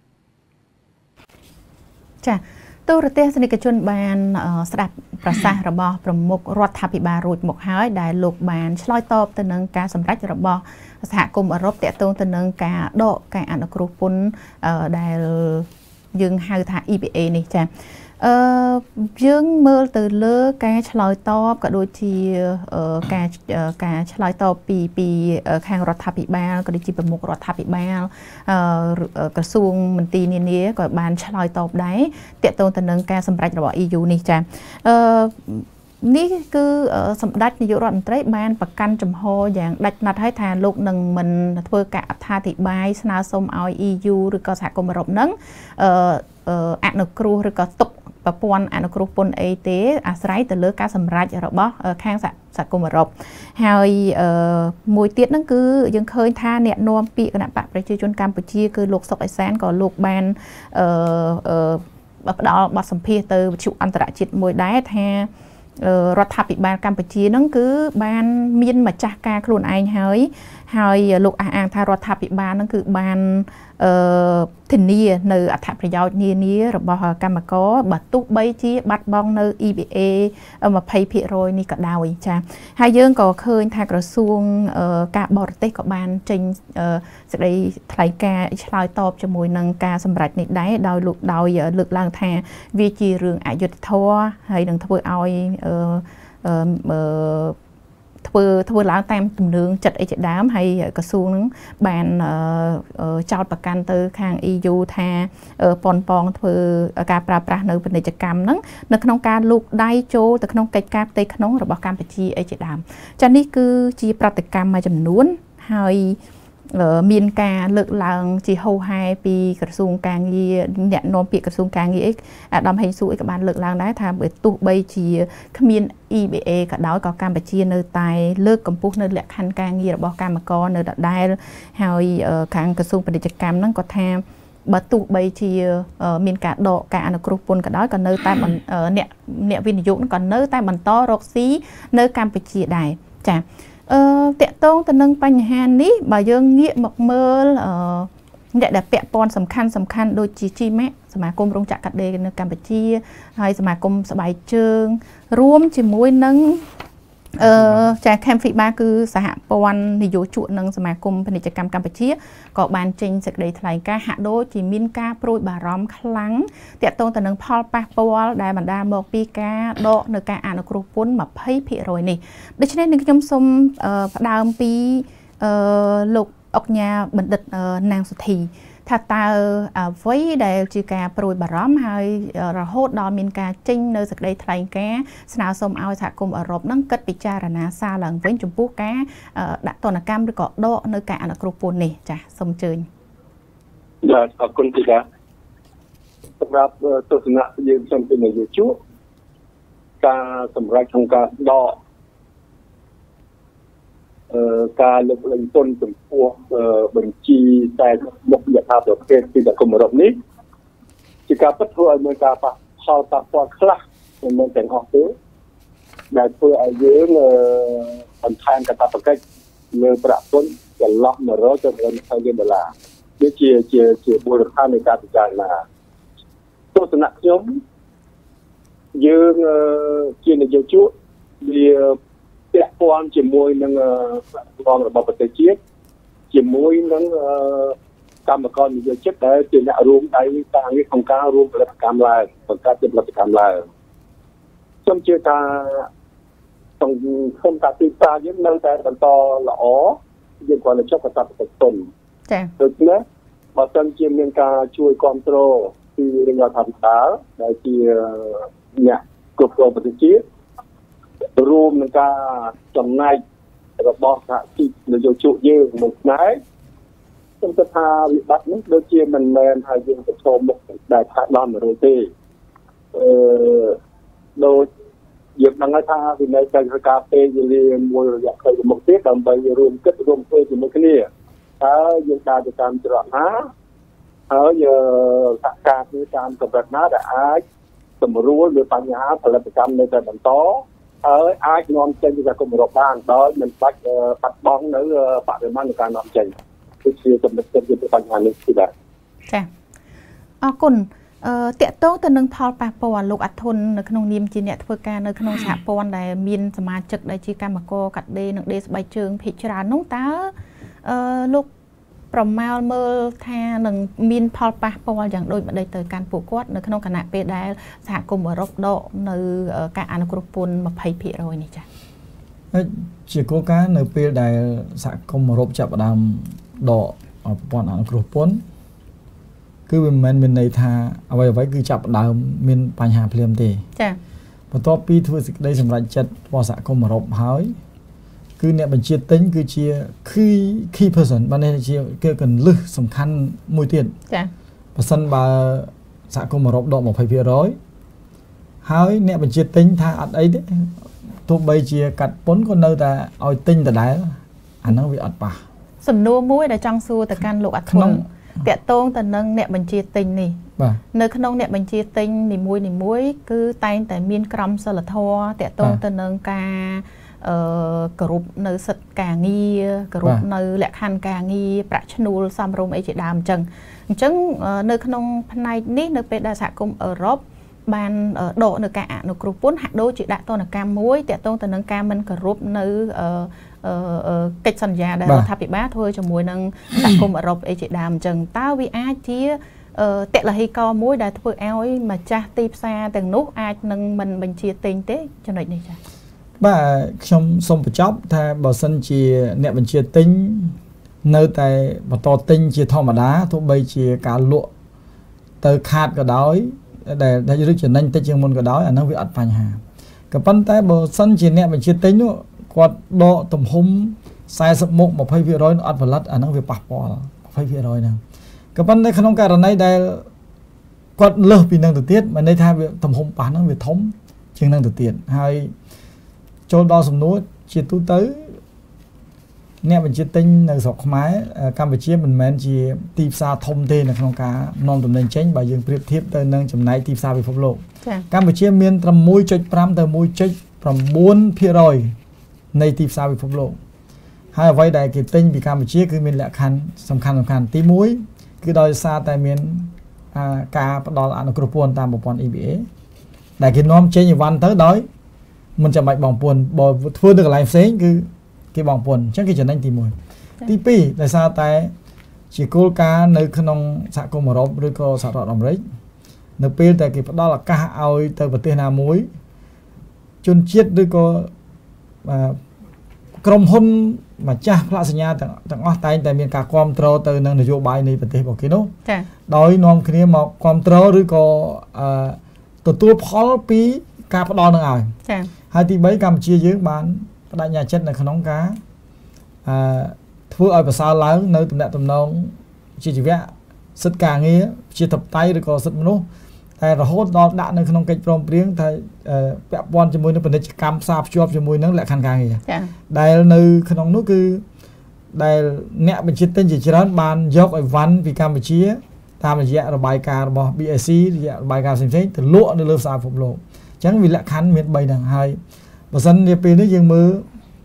ចាទូរទស្សនិកជនបានស្ដាប់ប្រសាសន៍របស់ប្រមុខរដ្ឋាភិបាលរួចមកហើយដែលលោកបានឆ្លើយតបទៅនឹងការសម្រេចរបស់សហគមន៍អឺរ៉ុបទាក់ទងទៅនឹងការដកការអនុគ្រោះពន្ធដែលយើងហៅថា E B A នេះចាអឺយើងមើលទៅលើការឆ្លើយតបក៏ដូចជាការការឆ្លើយតបពីពីខាងរដ្ឋាភិបាលក៏ដូចជាប្រមុខរដ្ឋាភិបាលក្រសួងមន្ទីរនានាក៏បានឆ្លើយតបដែរទាក់ទងទៅនឹងការសម្រេចរបស់ E U នេះចាអឺនេះគឺសម្ដេចនាយករដ្ឋមន្ត្រីបានប្រកាន់ចំហយ៉ាងដាច់ណាត់ហើយថាលោកនឹងមិនធ្វើការអត្ថាធិប្បាយស្នើសុំឲ្យ E U ឬក៏សហគមន៍អឺរ៉ុបនឹងអឺអនុគ្រោះឬក៏ទុកប្រព័ន្ធអនុគ្រោះពន្ធអីទេអាស្រ័យទៅលើការសម្រេចរបស់ខាងសហគមន៍អឺរ៉ុបហើយមួយទៀតហ្នឹងគឺយើងឃើញថាអ្នកនាំពាក្យគណៈបកប្រជាជនកម្ពុជាគឺលោកសុកអេសានក៏លោកបានអឺផ្ដល់បទសម្ភាសន៍ទៅវិទ្យុអន្តរជាតិមួយដែរថារដ្ឋាភិបាលកម្ពុជាហ្នឹងគឺបានមានម្ចាស់ការខ្លួនឯងហើយហើយលោកអះអាងថារដ្ឋាភិបាលហ្នឹងគឺបានអឺធានានៅអត្ថប្រយោជន៍នានារបស់កម្មករបើទោះបីជាបាត់បង់នៅ E B A ยี่สิบភាគរយ នេះក៏ដោយចាហើយយើងក៏ឃើញថាក្រសួងការបរទេសក៏បានចេញសេចក្តីថ្លែងការណ៍ឆ្លើយតបជាមួយនឹងការសម្រេចនេះដែរដោយលោកដោយលើកឡើងថាវាជារឿងអយុត្តិធម៌ហើយនឹងធ្វើឲ្យអឺអឺធ្វើធ្វើឡើងតាមទំនើងចិត្តអីជាដើមហើយក្រសួងនឹងបានចោទប្រកាន់ទៅខាង E U ថាប៉ុនប៉ងធ្វើការប្រើប្រាស់នៅពាណិជ្ជកម្មហ្នឹងនៅក្នុងការលូកដៃចូលទៅក្នុងកិច្ចការផ្ទៃក្នុងរបស់កម្ពុជាអីជាដើមចានេះគឺជាប្រតិកម្មមួយចំនួនហើយមានការលើកឡើងជាហូរហែពីក្រសួងការងារអ្នកនាំពាក្យក្រសួងការងារអីអាដាមហេងស៊ូអីក៏បានលើកឡើងដែរថាបើទោះបីជាគ្មាន E B A ក៏ដោយក៏កម្ពុជានៅតែលើកកម្ពស់នៅលក្ខខណ្ឌការងាររបស់កម្មករនៅដដែលហើយខាងក្រសួងពាណិជ្ជកម្មហ្នឹងក៏ថាបើទោះបីជាមានការដកការអនុគ្រោះពន្ធក៏ដោយក៏នៅតែអ្នកអ្នកវិនិយោគក៏នៅតែបន្តរកស៊ីនៅកម្ពុជាដែរចាអឺតកតងទៅនឹងបញ្ហានេះបើយើងងាកមកមើលអឺអ្នកដែលពាក់ព័ន្ធសំខាន់សំខាន់ដូចជា ជី ម៉ាក់ សមាគមរោងចក្រកាត់ដេរនៅកម្ពុជាហើយសមាគមស្បែកជើងរួមជាមួយនឹងអឺចា Camfiba គឺសហព័ន្ធនយោជកនិងសមាគមពាណិជ្ជកម្មកម្ពុជាក៏បានចេញសេចក្តីថ្លែងការណ៍ហាក់ដូចជាមានការព្រួយបារម្ភខ្លាំងទាក់ទងទៅនឹងផលប៉ះពាល់ដែលបណ្ដាលមកពីការដកនៅការអនុគ្រោះពន្ធยี่สิบភាគរយ នេះដូច្នេះនឹងខ្ញុំសូមផ្ដើមពីអឺលោកអុកញ៉ាបណ្ឌិតណាងសុធីថាតើអ្វីដែលជាការព្រួយបារម្ភហើយរហូតដល់មានការចេញនៅសេចក្តីថ្លែងការណ៍ស្នើសុំឲ្យសហគមន៍អឺរ៉ុបនឹងគិតពិចារណាសារឡើងវិញចំពោះការដាក់ទណ្ឌកម្មឬក៏ដកនៅការអនុគ្រោះពន្ធនេះចាសសូមអញ្ជើញបាទអរគុណទីតាសម្រាប់ទស្សនៈយើងខ្ញុំពីនយោជកការសម្រេចក្នុងការដកអឺការលើកលែងទុនចំពោះបញ្ជីតែមុខយថាប្រភេទពីសង្គមអឺរ៉ុបនេះជាការពិតធ្វើឲ្យមានការប៉ះផលប៉ះពាល់ខ្លះមិនមែនទាំងអស់ទេដែលធ្វើឲ្យយើងបន្ថែមកាតព្វកិច្ចលើប្រាក់ទុនចន្លោះone hundredទៅone hundred twentyដុល្លារនេះជាជាជាមូលដ្ឋាននៃការពិចារណាទស្សនៈខ្ញុំយើងជានយោជកវាពាក់ព័ន្ធជាមួយនឹងក្រុមរបស់ប្រទេសជាតិជាមួយនឹងកម្មករនយោជិតដែលជាអ្នករួមដៃការងារក្នុងការរួមផលិតកម្មឡើងបង្កើតផលិតកម្មឡើងខ្ញុំជឿថាក្នុងក្នុងការទីផ្សារយើងនៅតែបន្តល្អយើងគ្រាន់តែចុះកតាបកិច្ចទុនចា៎ដូច្នេះបើសិនជាមានការជួយគ្រប់គ្រងពីរដ្ឋាភិបាលដែលជាអ្នកគ្រប់គ្រងប្រទេសជាតិរួមនឹងការចំណាយរបស់សហជីពនយោជកយើងមួយផ្នែកខ្ញុំគិតថាវិបត្តិនេះដូចជាមិនមែនថាយើងប្រឈមមុខដែលថាដល់មួយទេអឺដូចយើងដឹងថាវិន័យកិច្ចការពេលវេលាមួយរយៈពេលមុខទៀតដើម្បីរួមគិតរួមធ្វើជាមួយគ្នាតើយើងដើរទៅតាមច្រកណាហើយសហការគឺតាមកម្រិតណាដែលអាចសម្រួលលើបញ្ហាផលិតកម្មនៅតែបន្តហើយអាចនាំចេញទៅសហគមន៍អឺរ៉ុបបានដោយមិនបាច់បាត់បង់នៅបរិមាណនៃការនាំចេញគឺជាចំណុចទីពីបញ្ហានេះទីដែរចា៎អរគុណអឺតកតងទៅនឹងផលប៉ះពាល់លោកអាធុននៅក្នុងនាមជាអ្នកធ្វើការនៅក្នុងសហព័ន្ធដែលមានសមាជិកដែលជាកម្មករកាត់ដេរនិងដេរស្បែកជើងភាគច្រើននោះតើអឺលោកប្រមាលមើលថានឹងមានផលប៉ះពាល់យ៉ាងដូចម្ដេចទៅកាន់ពួកគាត់នៅក្នុងគណៈពេលដែលសហគមន៍អឺរ៉ុបដកនៅការអនុគ្រោះពន្ធtwenty percentនេះចា៎ជាគោលការណ៍នៅពេលដែលសហគមន៍អឺរ៉ុបចាប់ផ្ដើមដកប្រព័ន្ធអនុគ្រោះពន្ធគឺវាមិនមែនមានន័យថាអ្វីអ្វីគឺចាប់ផ្ដើមមានបញ្ហាភ្លាមទេចា៎បន្ទាប់ពីធ្វើសេចក្តីសម្រេចចិត្តរបស់សហគមន៍អឺរ៉ុបហើយគឺអ្នកបញ្ជាទិញគឺជា key key person បាននេះជាគេកន្លឹះសំខាន់មួយទៀតចា៎បើសិនបើសហគមន៍អឺរ៉ុបដកtwenty percentហើយអ្នកបញ្ជាទិញថាអត់អីទេទោះបីជាកាត់ពន្ធក៏នៅតែឲ្យទិញដដែលអាហ្នឹងវាអត់ប៉ះសំណួរមួយដែលចង់សួរទៅកាន់លោកអាធុនតាក់ទងទៅនឹងអ្នកបញ្ជាទិញនេះនៅក្នុងអ្នកបញ្ជាទិញនីមួយនីមួយគឺតែងតែមានក្រមសីលធម៌តាក់ទងទៅនឹងការអឺគោរពនៅសិទ្ធិការងារគោរពនៅលក្ខខណ្ឌការងារប្រាក់ឈ្នួលសមរម្យអីជាដើមអញ្ចឹងអញ្ចឹងនៅក្នុងផ្នែកនេះនៅពេលដែលសហគមន៍អឺរ៉ុបបានដកនៅការអនុគ្រោះពន្ធហាក់ដូចជាដាក់ទណ្ឌកម្មមួយតាក់ទងទៅនឹងការមិនគោរពនៅកិច្ចសន្យាដែលរដ្ឋាភិបាលធ្វើជាមួយនឹងសហគមន៍អឺរ៉ុបអីជាដើមអញ្ចឹងតើវាអាចជាតលហេកមួយដែលធ្វើឲ្យម្ចាស់ទីផ្សារទាំងនោះអាចនឹងមិនបញ្ជាទិញទេចំណុចនេះចា៎បាទខ្ញុំសូមបញ្ចប់ថាបើសិនជាអ្នកបញ្ជាទិញនៅតែបន្តទិញជាធម្មតាទោះបីជាការលក់ទៅខាតក៏ដោយដែលដែលឬចំណេញតិចជាងមុនក៏ដោយអានោះវាអត់បញ្ហាក៏ប៉ុន្តែបើសិនជាអ្នកបញ្ជាទិញនោះគាត់ដកទំហំfortyមុខtwenty percent អត់ផលិតអានោះវាប៉ះពាល់twenty percent ហ្នឹងក៏ប៉ុន្តែក្នុងករណីដែលគាត់លើសពីនឹងទៅទៀតមានន័យថាវាទំហំប៉ះហ្នឹងវាធំជាងនឹងទៅទៀតហើយចូលដល់សំណួរជាទូទៅអ្នកបញ្ជាទិញនៅស្រុកខ្មែរកម្ពុជាមិនមែនជាទីផ្សារធំទេនៅក្នុងការនាំទំនិញចេញបើយើងប្រៀបធៀបទៅនឹងចំណែកទីផ្សារពិភពលោកកម្ពុជាមានត្រឹមone point fiveទៅone point nine percentនៃទីផ្សារពិភពលោកហើយអ្វីដែលគេទិញពីកម្ពុជាគឺមានលក្ខខណ្ឌសំខាន់សំខាន់ទីoneគឺដោយសារតែមានការផ្ដល់អនុគ្រោះពន្ធតាមប្រព័ន្ធ E B A ដែលគេនាំចេញអីវ៉ាន់ទៅដោយមិនចាំបាច់បងពន្ធបើធ្វើទៅកន្លែងផ្សេងគឺគេបងពន្ធអញ្ចឹងគេចំណេញទីoneទីtwoដោយសារតែជាគោលការណ៍នៅក្នុងសហគមន៍អឺរ៉ុបឬក៏សហរដ្ឋអាមេរិកនៅពេលដែលគេផ្ដល់ឱកាសឲ្យទៅប្រទេសណាមួយជនជាតិឬក៏ក្រុមហ៊ុនម្ចាស់ផ្លាកសញ្ញាទាំងអស់តែងតែមានការគ្រប់គ្រងទៅនឹងនយោបាយនៃប្រទេសរបស់គេនោះចា៎ដោយនាំគ្នាមកគ្រប់គ្រងឬក៏ទទួលផលពីការផ្ដល់នឹងឲ្យចា៎ហើយទីthreeកម្ពុជាយើងបានបដិញ្ញាចិត្តនៅក្នុងការអឺធ្វើឲ្យប្រសើរឡើងនៅទំនាក់ទំនងជាជីវៈសិទ្ធិការងារជាធិបតេយ្យឬក៏សិទ្ធិមនុស្សតែរហូតដល់ដាក់នៅក្នុងកិច្ចព្រមព្រៀងថាពាក់ព័ន្ធជាមួយនឹងពាណិជ្ជកម្មផ្សារភ្ជាប់ជាមួយនឹងលក្ខខណ្ឌការងារដែលនៅក្នុងនោះគឺដែលអ្នកបញ្ជាទិញជាច្រើនបានយកអីវ៉ាន់ពីកម្ពុជាតាមរយៈរបាយការណ៍របស់ B A C រយៈរបាយការណ៍ផ្សេងៗទៅលក់នៅលើផ្សារពិភពលោកអញ្ចឹងវាលក្ខខណ្ឌមាន 3 ហ្នឹងហើយបើសិនជាពេលនេះយើងមើល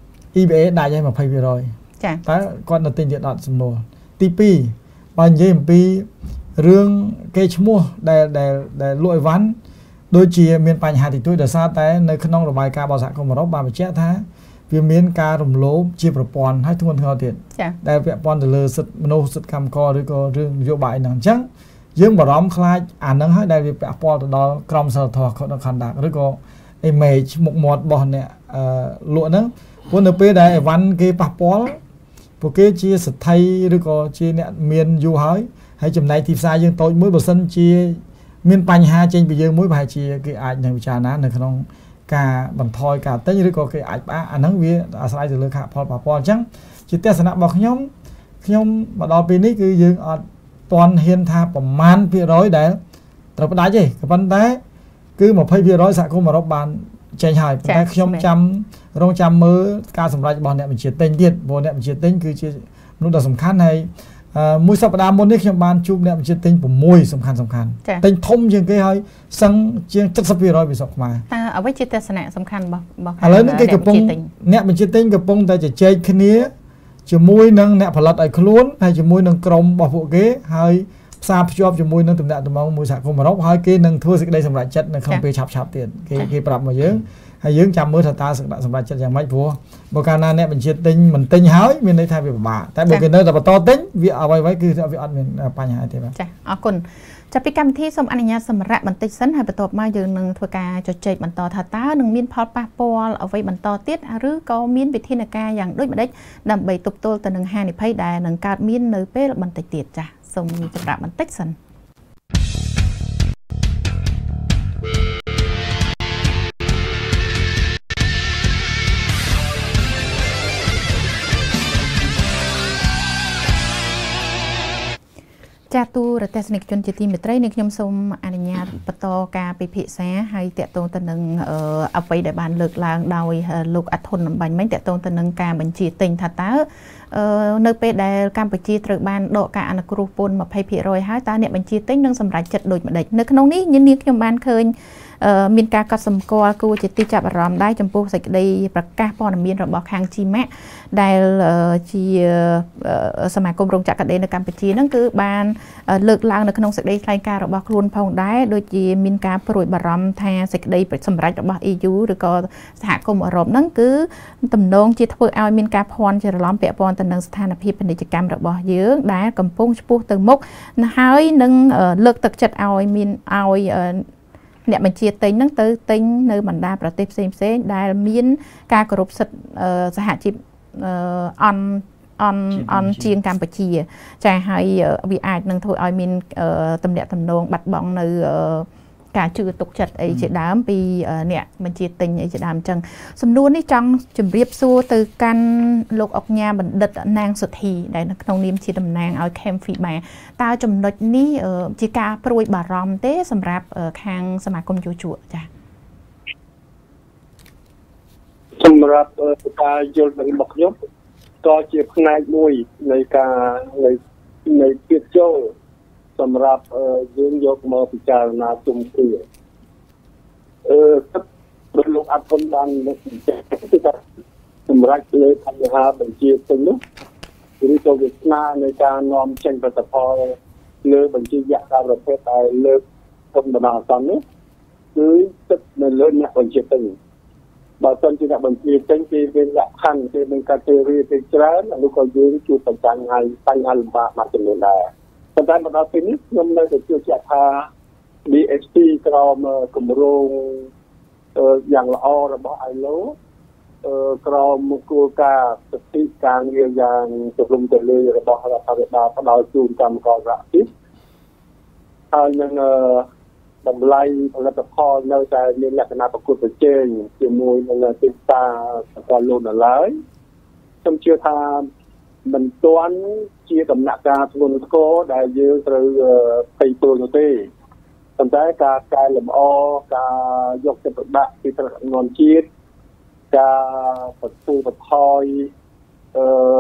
E B A ដាច់ឲ្យ ยี่สิบเปอร์เซ็นต์ ចា៎តែគាត់នៅទិញទៀតអត់សំណួរទី ពីរ បើនិយាយអំពីរឿងគេឈ្មោះដែលដែលដែលលក់អីវ៉ាន់ដូចជាមានបញ្ហាតិចតួចដោយសារតែនៅក្នុងរបាយការណ៍របស់សហគមន៍អឺរ៉ុបបានបញ្ជាក់ថាវាមានការរំលោភជាប្រព័ន្ធហើយធ្ងន់ធ្ងរទៀតដែលពាក់ព័ន្ធទៅលើសិទ្ធិមនុស្សសិទ្ធិកម្មករឬក៏រឿងនយោបាយហ្នឹងអញ្ចឹងយើងបារម្ភខ្លាចអាហ្នឹងហើយដែលវាពាក់ព័ន្ធទៅដល់ក្រមសីលធម៌ខុសខណ្ឌឬក៏ image មុខមាត់របស់អ្នកអឺលក់ហ្នឹងព្រោះនៅពេលដែលអីវ៉ាន់គេប៉ះពាល់ពួកគេជាស្ថិឬក៏ជាអ្នកមានយូរហើយហើយចំណែកទីផ្សារយើងតូចមួយបើសិនជាមានបញ្ហាចេញពីយើងមួយប្រហែលជាគេអាចនឹងពិចារណានៅក្នុងការបន្ថយការទិញឬក៏គេអាចផ្អាកអាហ្នឹងវាអាស្រ័យទៅលើខាផលប៉ះពាល់អញ្ចឹងជាទស្សនៈរបស់ខ្ញុំខ្ញុំមកដល់ពេលនេះគឺយើងអត់ទាន់ហ៊ានថាប្រមាណភាគរយដែលត្រូវផ្ដាច់ទេក៏ប៉ុន្តែគឺ ยี่สิบเปอร์เซ็นต์ សហគមន៍អឺរ៉ុបបានចេញហើយប៉ុន្តែខ្ញុំចាំរងចាំមើលការសម្រេចរបស់អ្នកបញ្ជាទិញទៀតព្រោះអ្នកបញ្ជាទិញគឺជាមនុស្សដ៏សំខាន់ហើយមួយសប្តាហ៍មុននេះខ្ញុំបានជួបអ្នកបញ្ជាទិញ 6 សំខាន់សំខាន់ទិញធំជាងគេហើយសឹងជាង เจ็ดสิบเปอร์เซ็นต์ ពីស្រុកខ្មែរតើអ្វីជាទស្សនៈសំខាន់របស់របស់ឥឡូវនេះគេកំពុងអ្នកបញ្ជាទិញកំពុងតែជជែកគ្នាជាមួយនឹងអ្នកផលិតឲ្យខ្លួនហើយជាមួយនឹងក្រុមរបស់ពួកគេហើយផ្សារភ្ជាប់ជាមួយនឹងតំណែងតំណងមួយសហគមន៍អឺរ៉ុបហើយគេនឹងធ្វើសេចក្តីសម្រេចចិត្តនៅក្នុងពេលឆាប់ៗទៀតគេគេប្រាប់មកយើងហើយយើងចាំមើលថាតើសម្រេចចិត្តយ៉ាងម៉េចព្រោះបើកាលណាអ្នកបញ្ជាទិញមិនទិញហើយមានន័យថាវាពិបាកតែបើគេនៅតែបន្តទិញវាអ្វីៗគឺវាអត់មានបញ្ហាទេបាទចាអរគុណចាប់ពីកម្មវិធីសូមអនុញ្ញាតសម្រាប់បន្តិចសិនហើយបន្ទាប់មកយើងនឹងធ្វើការជជែកបន្តថាតើនឹងមានផលប៉ះពាល់អ្វីបន្តទៀតឬក៏មានវិធានការយ៉ាងដូចម្តេចដើម្បីទប់ទល់ទៅនឹងហានិភ័យដែលនឹងកើតមាននៅពេលបន្តិចទៀតចាសូមចម្រាបបន្តិចសិនចាទូរទស្សនិកជនជាទីមេត្រីនេះខ្ញុំសូមអនុញ្ញាតបន្តការពិភាក្សាហើយតកតងទៅនឹងអ្វីដែលបានលើកឡើងដោយលោកអាធុនអំបញ្ញមិញតកតងទៅនឹងការបញ្ជាទិញថាតើនៅពេលដែលកម្ពុជាត្រូវបានដកការអនុគ្រោះពន្ធ ยี่สิบเปอร์เซ็นต์ ហើយតើអ្នកបញ្ជាទិញនឹងសម្រេចចិត្តដូចម្តេចនៅក្នុងនេះនាងខ្ញុំបានឃើញមានការកត់សម្គាល់គួរជាទីចាប់អារម្មណ៍ដែរចំពោះសេចក្តីប្រកាសព័ត៌មានរបស់ខាង ជី ម៉ាក់ ដែលជាសមាគមរោងចក្រកាដេនៅកម្ពុជាហ្នឹងគឺបានលើកឡើងនៅក្នុងសេចក្តីថ្លែងការណ៍របស់ខ្លួនផងដែរដូចជាមានការព្រួយបារម្ភថាសេចក្តីសម្រេចរបស់ E U ឬក៏សហគមន៍អឺរ៉ុបហ្នឹងគឺទំនងជាធ្វើឲ្យមានការភ័ន្តច្រឡំពាក់ព័ន្ធទៅនឹងស្ថានភាពពាណិជ្ជកម្មរបស់យើងដែលកំពុងឆ្ពោះទៅមុខហើយនឹងលើកទឹកចិត្តឲ្យមានឲ្យអ្នកបញ្ជាទិញហ្នឹងទៅទិញនៅបណ្ដាប្រទេសផ្សេងផ្សេងដែលមានការគោរពសិទ្ធិសហជីពអន់អន់អន់ជាងកម្ពុជាចាហើយវាអាចនឹងធ្វើឲ្យមានទំនាក់ទំនងបាត់បង់នៅការជឿទុកចិត្តអីជាដើមពីអ្នកបញ្ជាទិញអីជាដើមអញ្ចឹងសំណួរនេះចង់ជម្រាបសួរទៅកាន់លោកអុកញ៉ាបណ្ឌិតណាងសុធីដែលនៅក្នុងនាមជាតំណាងឲ្យ Chemfiba តើចំណុចនេះជាការព្រួយបារម្ភទេសម្រាប់ខាងសមាគមជួជក់ចា៎សម្រាប់ការយល់របស់ខ្ញុំក៏ជាផ្នែកមួយនៃការនៃនៃពាក្យចូលសម្រាប់យើងយកមកពិចារណាជុំគ្នាអឺដោយលោកអធិបានលើកពីថាសម្រាប់លើបញ្ហាបញ្ជាទិញនោះឬក៏វាស្នានៃការនាំចេញផលិតផលលើបញ្ជាយក្សប្រភេទដែលលើកធំដំណើរអសន្ននេះគឺទឹកនៅលើអ្នកបញ្ជាទិញបើសិនជាអ្នកបញ្ជាទិញគេមានលក្ខខណ្ឌគេមានកាទេរីទៅច្រើននោះក៏យើងជួបប្រចាំថ្ងៃបញ្ហាលំបាកមួយចំនួនដែរប៉ុន្តែមកដល់ពេលនេះខ្ញុំនៅតែជឿជាក់ថា D S P ក្រោមគម្រោងយ៉ាងល្អរបស់ I L O ក្រោមគោលការណ៍សិទ្ធិការងារយ៉ាងទូលំទូលាយរបស់រដ្ឋាភិបាលផ្ដល់ជូនកម្មករសហជីពហើយនឹងតម្លៃផលិតផលនៅតែមានលក្ខណៈប្រកួតប្រជែងជាមួយនឹងទីផ្សារសកលលោកនៅឡើយខ្ញុំជឿថាមិនទាន់ជាដំណាក់កាលធ្ងន់ធ្ងរដែលយើងត្រូវភ័យព្រួយនោះទេប៉ុន្តែការកែលម្អការយកចិត្តទុកដាក់ពីថ្នាក់ដឹកនាំជាតិការបន្ទូបន្ថយអឺឬ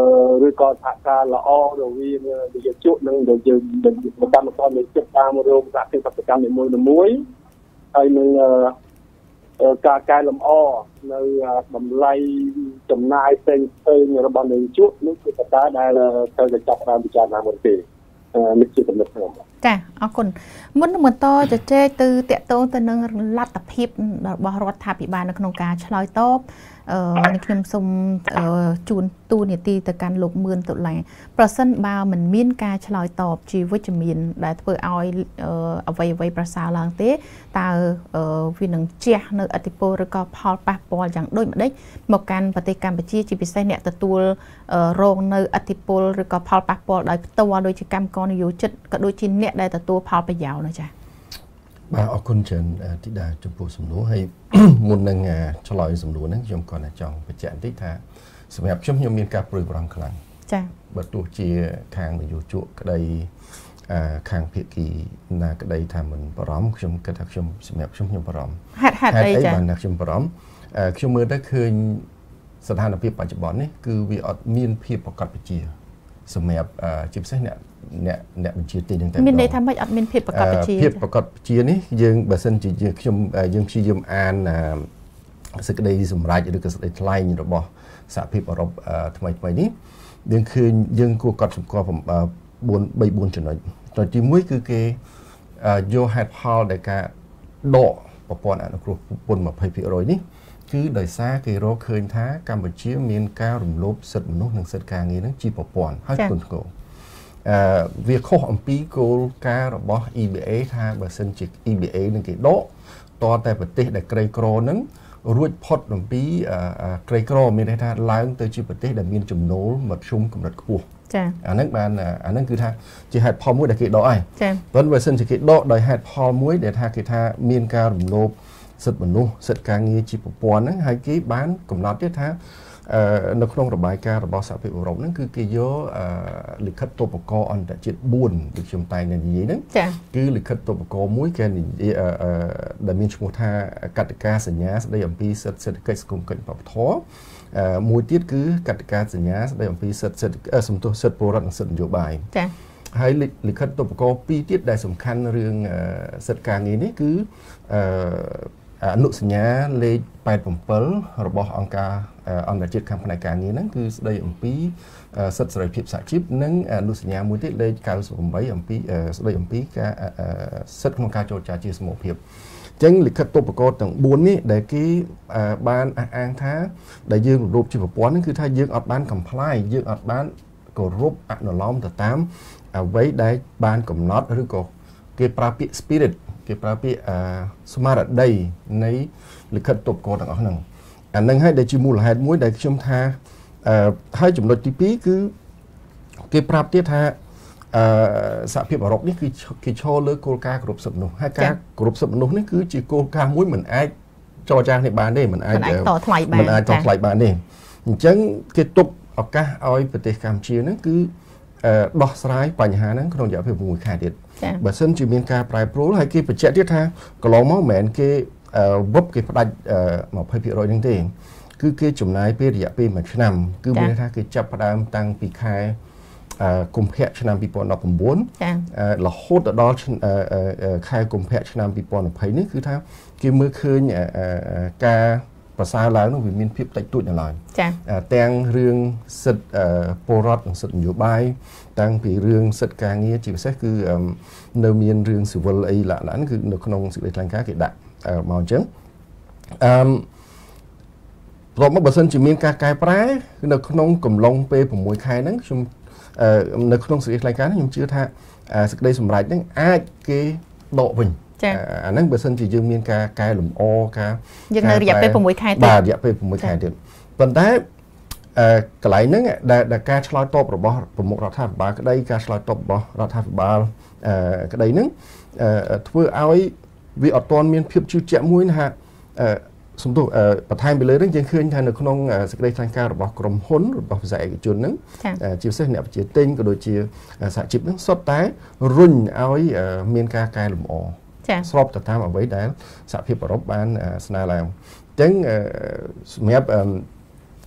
ក៏សហការល្អរវាងវិទ្យាជក់និងយើងកម្មករនៃចិត្តតាមរោងសហគ្រាសកម្មនីមួយៗហើយនឹងការកែលម្អនៅតម្លៃចំណាយផ្សេងផ្សេងរបស់នៃជក់នោះគឺកត្តាដែលត្រូវតែចាប់ផ្ដើមពិចារណាមុនទេនេះជាចំណុចខ្ញុំចាអរគុណមុននឹងបន្តជជែកទៅតាក់ទងទៅនឹងលទ្ធភាពរបស់រដ្ឋាភិបាលនៅក្នុងការឆ្លើយតបអឺខ្ញុំសូមជូនទូនីតិទៅកាន់លោកមឿនតុលាប្រសិនបើមិនមានការឆ្លើយតបជាវិជ្ជមានដែលធ្វើឲ្យអ្វីអ្វីប្រសើរឡើងទេតើវានឹងជះនៅអតិពលឬក៏ផលប៉ះពាល់យ៉ាងដូចម្ដេចមកកាន់ប្រទេសកម្ពុជាជាពិសេសអ្នកទទួលរងនៅអតិពលឬក៏ផលប៉ះពាល់ដោយផ្ទាល់ដូចជាកម្មករនយោជិតក៏ដូចជាអ្នកដែលទទួលផលប្រយោជន៍ណាចា៎បាទអរគុណច្រើនទីតាចំពោះសំណួរហើយមុននឹងឆ្លើយសំណួរហ្នឹងខ្ញុំគាត់ចង់បញ្ជាក់បន្តិចថាសម្រាប់ខ្ញុំខ្ញុំមានការព្រួយបារម្ភខ្លាំងចា៎បើទោះជាខាងនយោជកក្តីខាងភាគីណាក្តីថាមិនបារម្ភខ្ញុំគិតថាខ្ញុំសម្រាប់ខ្ញុំខ្ញុំបារម្ភហេតុហេតុអីចា៎បានខ្ញុំបារម្ភខ្ញុំមើលទៅឃើញស្ថានភាពបច្ចុប្បន្ននេះគឺវាអត់មានភាពប្រកបវិជ្ជាសម្រាប់ជាពិសេសអ្នកអ្នកអ្នកបញ្ជាទីនឹងតែមានន័យថាមិនអត់មានភាពប្រកបវិជ្ជាភាពប្រកបវិជ្ជានេះយើងបើសិនជាខ្ញុំយើងព្យាយាមអានសេចក្តីសម្រេចឬក៏សេចក្តីថ្លែងរបស់សហភាពអឺរ៉ុបថ្មីថ្មីនេះយើងឃើញយើងគួរកត់សម្គាល់4 3 4ចំណុចចំណុចទី1គឺគេយកហេតុផលដែលការដកប្រព័ន្ធអនុគ្រោះពន្ធ ยี่สิบเปอร์เซ็นต์ នេះគឺដោយសារគេរកឃើញថាកម្ពុជាមានការរំលោភសិទ្ធិមនុស្សនិងសិទ្ធិការងារនឹងជាប្រព័ន្ធហើយធ្ងន់ធ្ងរអឺវាខុសអំពីគោលការណ៍របស់ E B A ថាបើសិនជា E B A នឹងគេដកតតែប្រទេសដែលក្រីក្រនឹងរួចផុតអំពីក្រីក្រមានន័យថាឡើងទៅជាប្រទេសដែលមានចំណូលមធ្យមកម្រិតខ្ពស់ចា៎អាហ្នឹងបានអាហ្នឹងគឺថាជាហេតុផលមួយដែលគេដកហើយចា៎ប៉ុន្តែបើសិនជាគេដកដោយហេតុផលមួយដែលថាគេថាមានការរំលោភសិទ្ធិមនុស្សសិទ្ធិការងារជាប្រព័ន្ធហ្នឹងហើយគេបានកំណត់ទៀតថានៅក្នុងរបាយការណ៍របស់សហភាពអឺរ៉ុបហ្នឹងគឺគេយកលិខិតតបកអន្តរជាតិបួនដូចខ្ញុំតែងនិយាយហ្នឹងគឺលិខិតតបកមួយគេនិយាយដែលមានឈ្មោះថាកតិកាសញ្ញាស្ដីអំពីសិទ្ធិសេដ្ឋកិច្ចសង្គមកិច្ចវប្បធម៌មួយទៀតគឺកតិកាសញ្ញាស្ដីអំពីសិទ្ធិសេដ្ឋកិច្ចសំទុះសិទ្ធិពលរដ្ឋនិងសិទ្ធិនយោបាយចា៎ហើយលិខិតតបកពីរទៀតដែលសំខាន់រឿងសិទ្ធិការងារនេះគឺអនុសញ្ញាលេខแปดสิบเจ็ดរបស់អង្គការអន្តរជាតិខាងផ្នែកការងារហ្នឹងគឺស្ដីអំពីសិទ្ធិសេរីភាពសហជីពនិងអនុសញ្ញាមួយទៀតលេខเก้าสิบแปดអំពីស្ដីអំពីការសិទ្ធិក្នុងការចរចាជាសមូហភាពអញ្ចឹងលិខិតតបកទាំងបួននេះដែលគេបានអះអាងថាដែលយើងរំលោភជាប្រព័ន្ធហ្នឹងគឺថាយើងអត់បាន comply យើងអត់បានគោរពអនុលោមទៅតាមអ្វីដែលបានកំណត់ឬក៏គេប្រើពាក្យ spirit គេប្រើពាក្យស្មារតីនៃលិខិតតបកទាំងអស់ហ្នឹងអានឹងហើយដែលជាមូលហេតុមួយដែលខ្ញុំថាហើយចំណុចទីពីរគឺគេប្រាប់ទៀតថាសហភាពអឺរ៉ុបនេះគឺគេឈរលើគោលការណ៍គោរពសិទ្ធិមនុស្សហើយការគោរពសិទ្ធិមនុស្សនេះគឺជាគោលការណ៍មួយមិនអាចចរចាគ្នាបានទេមិនអាចតថ្លៃបានមិនអាចតថ្លៃបានទេអញ្ចឹងគេទុកឱកាសឲ្យប្រទេសកម្ពុជាហ្នឹងគឺដោះស្រាយបញ្ហាហ្នឹងក្នុងរយៈពេលหกខែទៀតបើសិនជាមានការប្រែប្រួលហើយគេបញ្ជាក់ទៀតថាកន្លងមកមិនមែនគេវឹបគេផ្ដាច់ยี่สิบเปอร์เซ็นต์ ហ្នឹងទេគឺគេចំណាយពេលរយៈពេលមួយឆ្នាំគឺមានន័យថាគេចាប់ផ្ដើមតាំងពីខែកុម្ភៈឆ្នាំยี่สิบสิบเก้ารហូតដល់ខែកុម្ភៈឆ្នាំยี่สิบยี่สิบនេះគឺថាគេមើលឃើញការប្រសើរឡើងនោះវាមានភាពតិចតួចនៅឡើយចា៎ទាំងរឿងសិទ្ធិពលរដ្ឋនិងសិទ្ធិនយោបាយតាំងពីរឿងសិទ្ធិការងារជាពិសេសគឺនៅមានរឿងស៊ីវិលអីលក្ខណៈហ្នឹងគឺនៅក្នុងសេចក្តីថ្លែងការណ៍គេដាក់មកអញ្ចឹងអឺព្រមមកបើសិនជាមានការកែប្រែនៅក្នុងកំឡុងពេលหกខែហ្នឹងខ្ញុំនៅក្នុងសេចក្តីថ្លែងការណ៍ខ្ញុំជឿថាសេចក្តីសម្រេចហ្នឹងអាចគេដកវិញអាហ្នឹងបើសិនជាយើងមានការកែលម្អការយើងនៅរយៈពេលหกខែទៀតបាទរយៈពេលหกខែទៀតប៉ុន្តែអឺកន្លែងហ្នឹងដែលការឆ្លើយតបរបស់ប្រមុខរដ្ឋាភិបាលក្តីការឆ្លើយតបរបស់រដ្ឋាភិបាលអឺក្តីហ្នឹងធ្វើឲ្យវាអត់ទាន់មានភាពជឿជាក់មួយណាអឺសំទោសបន្ថែមពីលើហ្នឹងយើងឃើញថានៅក្នុងសេចក្តីថ្លែងការណ៍របស់ក្រុមហ៊ុនរបស់វិស័យឯកជនហ្នឹងជាពិសេសអ្នកវិជាទិញក៏ដូចជាសហជីពហ្នឹងសុទ្ធតែរុញឲ្យមានការកែលម្អស្របទៅតាមអ្វីដែលសហភាពអឺរ៉ុបបានស្នើឡើងអញ្ចឹងសម្រាប់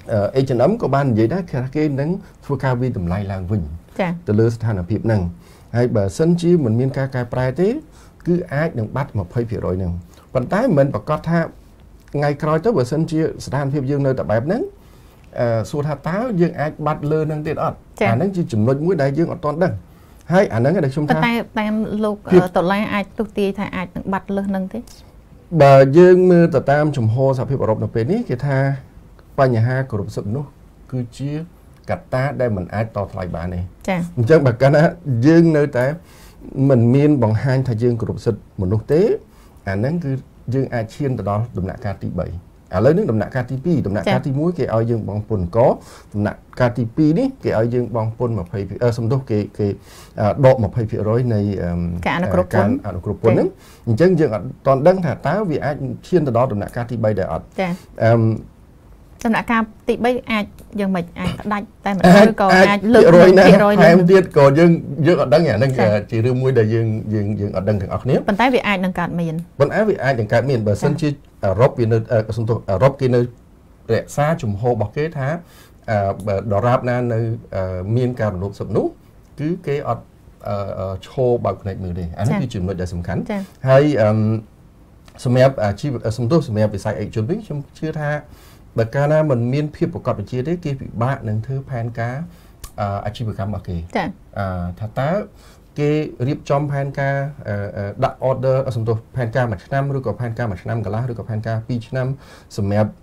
H and M ក៏បាននិយាយដែរគេនឹងធ្វើការវិតម្លៃឡើងវិញចាទៅលើស្ថានភាពហ្នឹងហើយបើសិនជាមិនមានការកែប្រែទេគឺអាចនឹងបាត់ twenty percent ហ្នឹងប៉ុន្តែមិនប្រកាសថាថ្ងៃក្រោយទៅបើសិនជាស្ថានភាពយើងនៅតែបែបហ្នឹងអឺសួរថាតើយើងអាចបាត់លើហ្នឹងទៀតអត់អាហ្នឹងជាចំណុចមួយដែលយើងអត់ទាន់ដឹងហើយអាហ្នឹងដែលខ្ញុំថាតែតាមលោកតុលាអាចទស្សទាយថាអាចនឹងបាត់លើហ្នឹងទេបើយើងមើលទៅតាមជំហរសហភាពអឺរ៉ុបនៅពេលនេះគេថាបញ្ហាគ្រប់សិទ្ធិនោះគឺជាកត្តាដែលមិនអាចតថ្លៃបានទេចា៎អញ្ចឹងបើកាលណាយើងនៅតែមិនមានបង្ហាញថាយើងគ្រប់សិទ្ធិមនុស្សទេអាហ្នឹងគឺយើងអាចឈានទៅដល់ដំណាក់កាលទី3ឥឡូវនេះដំណាក់កាលទី2ដំណាក់កាលទី1គេឲ្យយើងបង់ពន្ធកដំណាក់កាលទី2នេះគេឲ្យយើងបង់ពន្ធtwentyអឺសំដៅគេគេដកtwenty percentនៃការអនុគ្រោះពន្ធអនុគ្រោះពន្ធហ្នឹងអញ្ចឹងយើងអត់ទាន់ដឹងថាតើវាអាចឈានទៅដល់ដំណាក់កាលទី3ដែរអត់ចា៎អឺដំណាក់កាលទី3អាចយើងមិនអាចផ្ដាច់តែមិនឬក៏អាចលើកភាគរយថែមទៀតក៏យើងយើងអត់ដឹងអាហ្នឹងជារឿងមួយដែលយើងយើងយើងអត់ដឹងទាំងអស់គ្នាប៉ុន្តែវាអាចនឹងកើតមានប៉ុន្តែវាអាចនឹងកើតមានបើសិនជាអឺរ៉ុបវានៅសន្ទុះអឺរ៉ុបគេនៅរក្សាជំហររបស់គេថាអឺដរាបណានៅមានការរំលោភសិទ្ធិនោះគឺគេអត់ឈោបើកភ្នែកមើលទេអានេះគឺចំណុចដែលសំខាន់ហើយអឺសម្រាប់អាជីវសន្ទុះសម្រាប់វិស័យឯកជនវិញខ្ញុំជឿថាបើកាលណាมันមានភាពប្រកបវិជ្ជាទេគេពិបាកនឹងធ្វើផែនការអាជីវកម្មរបស់គេចា៎អឺថាតើគេរៀបចំផែនការដាក់ order សំដៅផែនការមួយឆ្នាំឬក៏ផែនការមួយឆ្នាំកន្លះឬក៏ផែនការtwoឆ្នាំសម្រាប់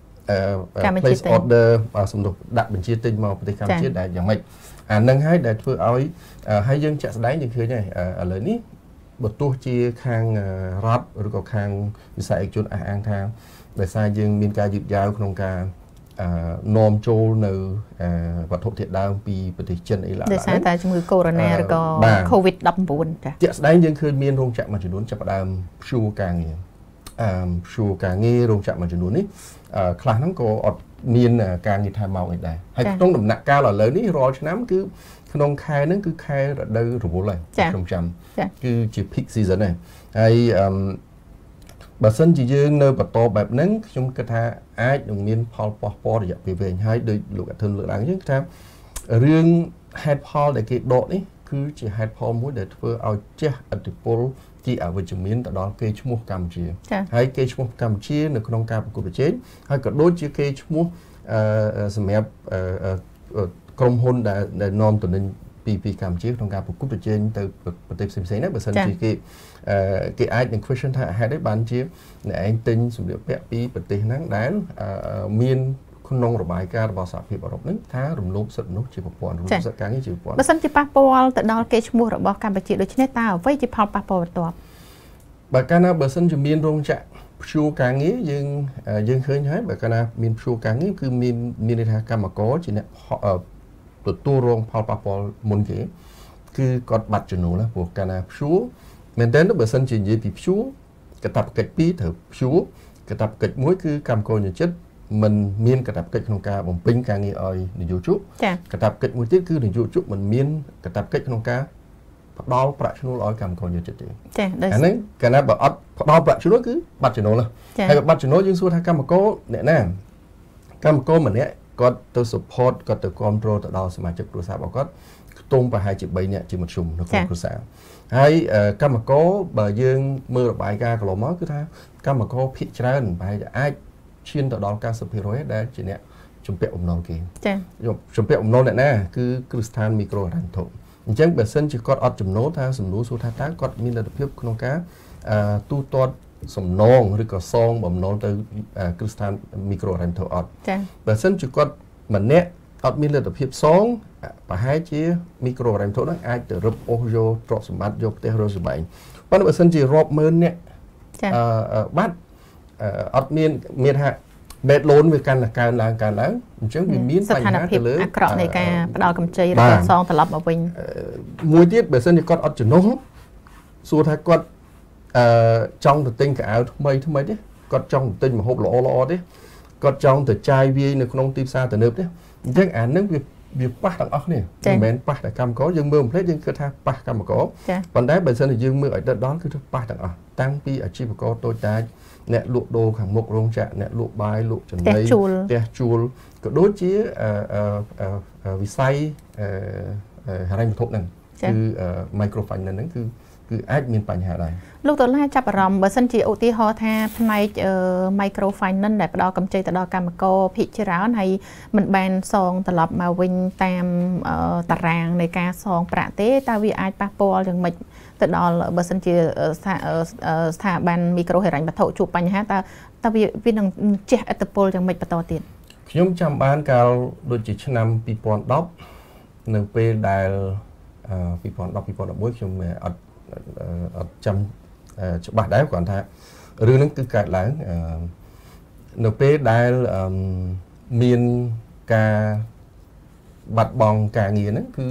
place order សំដៅដាក់បញ្ជាទិញមកប្រទេសកម្ពុជាដែលយ៉ាងម៉េចអានឹងហើយដែលធ្វើឲ្យហើយយើងចាក់ស្ដែងយើងឃើញហើយឥឡូវនេះបើទោះជាខាងរដ្ឋឬក៏ខាងវិស័យឯកជនអះអាងថាដោយសារយើងមានការយឺតយ៉ាវក្នុងការនាំចូលនៅវត្ថុធាតុដើមពីប្រទេសចិនអីឡើយដោយសារតែជំងឺកូវីដ -19 ឬក៏ COVID 19 ចាជាក់ស្ដែងយើងឃើញមានរោងចក្រមួយចំនួនចាប់ផ្ដើមព្យួរការងារអឺព្យួរការងាររោងចក្រមួយចំនួននេះខ្លះហ្នឹងក៏អត់មានការងារថែមមកអីដែរហើយក្នុងដំណាក់កាលឥឡូវនេះរាល់ឆ្នាំគឺក្នុងខែហ្នឹងគឺខែរដូវរវល់ហើយខ្ញុំចាំគឺជា peak season ហើយហើយអឺបើសិនជាយើងនៅបន្តបែបហ្នឹងខ្ញុំគិតថាអាចនឹងមានផលប៉ះពាល់រយៈពេលវែងហើយដោយលោកអធិនលើកឡើងយើងថារឿងហេតុផលដែលគេដកនេះគឺជាហេតុផលមួយដែលធ្វើឲ្យជះឥទ្ធិពលជាអវិជ្ជមានទៅដល់គេឈ្មោះកម្ពុជាហើយគេឈ្មោះកម្ពុជានៅក្នុងការប្រកួតប្រជែងហើយក៏ដូចជាគេឈ្មោះសម្រាប់ក្រុមហ៊ុនដែលដែលនាំទៅនឹងពីពីកម្ពុជាក្នុងការប្រកួតប្រជែងទៅប្រទេសផ្សេងៗណាបើសិនជាគេគេអាចនឹង question ថាហេតុអីបានជាអ្នកឯងទិញសម្ភារៈពាក់ពីប្រទេសហ្នឹងដែលមានក្នុងរបាយការណ៍របស់សហភាពអឺរ៉ុបហ្នឹងថារំលោភសិទ្ធិមនុស្សជាប្រព័ន្ធរំលោភសិទ្ធិការងារជាប្រព័ន្ធបើសិនជាប៉ះពាល់ទៅដល់កេរ្តិ៍ឈ្មោះរបស់កម្ពុជាដូច្នេះតើអ្វីជាផលប៉ះពាល់បន្ទាប់បើកាលណាបើសិនជាមានរោងចក្រព្យួរការងារយើងយើងឃើញហើយបើកាលណាមានព្យួរការងារគឺមានមានន័យថាកម្មករជាអ្នកទទួលរងផលប៉ះពាល់មុនគេគឺគាត់បាត់ចំណូលណាព្រោះកាលណាព្យួរមែនតើបើសិនជានិយាយពីព្យួរកាតព្វកិច្ចពីរត្រូវព្យួរកាតព្វកិច្ចមួយគឺកម្មករនិយោជិតមិនមានកាតព្វកិច្ចក្នុងការបំពេញការងារឲ្យនយោជកកាតព្វកិច្ចមួយទៀតគឺនយោជកមិនមានកាតព្វកិច្ចក្នុងការផ្ដល់ប្រាក់ឈ្នួលឲ្យកម្មករនិយោជិតទេចា៎អាហ្នឹងកាលណាបើអត់ផ្ដល់ប្រាក់ឈ្នួលគឺបាត់ចំណូលហើយបើបាត់ចំណូលយើងសួរថាកម្មករអ្នកណាកម្មករម្នាក់គាត់ទៅ support គាត់ទៅគ្រប់គ្រងទៅដល់សមាជិកគ្រួសាររបស់គាត់ខ្ទង់ប្រហែលជាthreeនាក់ជាមធ្យមនៅក្នុងគ្រួសារហើយកម្មករបើយើងមើលរបាយការណ៍កន្លងមកគឺថាកម្មករភាគច្រើនប្រហែលជាអាចឈានទៅដល់ninety percentដែលជាអ្នកជំពាក់បំណុលគេចា៎ជំពាក់បំណុលអ្នកណាគឺគ្រឹះស្ថានមីក្រូហិរញ្ញវត្ថុអញ្ចឹងបើសិនជាគាត់អត់ចំណូលថាសំណួរសួរថាតើគាត់មានលទ្ធភាពក្នុងការទូទាត់សំណងឬក៏សងបំណុលទៅគ្រឹះស្ថានមីក្រូហិរញ្ញវត្ថុអត់ចា៎បើសិនជាគាត់ម្នាក់អត់មានលទ្ធភាពសងប្រហែលជាមីក្រូហិរញ្ញវត្ថុហ្នឹងអាចទៅរឹបអូសយកទ្រព្យសម្បត្តិយកផ្ទះរស់សម្បែងប៉ុន្តែបើសិនជារាប់ម៉ឺនអ្នកអឺបាត់អត់មានមានថា bad loan វាកាន់តែកើនឡើងកើនឡើងអញ្ចឹងវាមានបញ្ហាទៅលើអាក្រក់នៃការផ្ដល់កម្ចីឬក៏សងត្រឡប់មកវិញមួយទៀតបើសិនជាគាត់អត់ចំណូលសួរថាគាត់អឺចង់ទៅទិញកៅអៅថ្មីថ្មីទេគាត់ចង់ទៅទិញម្ហូបល្អល្អទេគាត់ចង់ទៅចាយវាយនៅក្នុងទីផ្សារទំនើបទេអញ្ចឹងអានឹងវាវាប៉ះទាំងអស់គ្នាមិនមែនប៉ះតែកម្មករយើងមើល plate យើងគិតថាប៉ះកម្មករប៉ុន្តែបើសិនជាយើងមើលឲ្យដិតដល់គឺប៉ះទាំងអស់តាំងពីអាជីវករតូចតាចអ្នកលក់ដូរខាងមុខរោងចក្រអ្នកលក់បាយលក់ចំណីផ្ទះជួលក៏ដូចជាវិស័យហិរញ្ញវត្ថុហ្នឹងគឺ microfinance ហ្នឹងគឺគឺអាចមានបញ្ហាដែរលោកដុល្លារចាប់អារម្មណ៍បើសិនជាឧទាហរណ៍ថាផ្នែក microfinance ដែលផ្ដល់កម្ចីទៅដល់កម្មករភាគច្រើនហើយមិនបានសងត្រឡប់មកវិញតាមតារាងនៃការសងប្រាក់ទេតើវាអាចប៉ះពាល់យ៉ាងម៉េចទៅដល់បើសិនជាស្ថាប័នមីក្រូហិរញ្ញវត្ថុជួបបញ្ហាតើតើវាវានឹងជះឥទ្ធិពលយ៉ាងម៉េចបន្តទៀតខ្ញុំចាំបានកាលដូចជាឆ្នាំពីរពាន់ដប់នៅពេលដែលពីរពាន់ដប់ពីរពាន់ដប់មួយខ្ញុំអត់អត់ចាំច្បាស់ដែរគ្រាន់ថារឿងហ្នឹងគឺកើតឡើងនៅពេលដែលមានការបាត់បង់ការងារហ្នឹងគឺ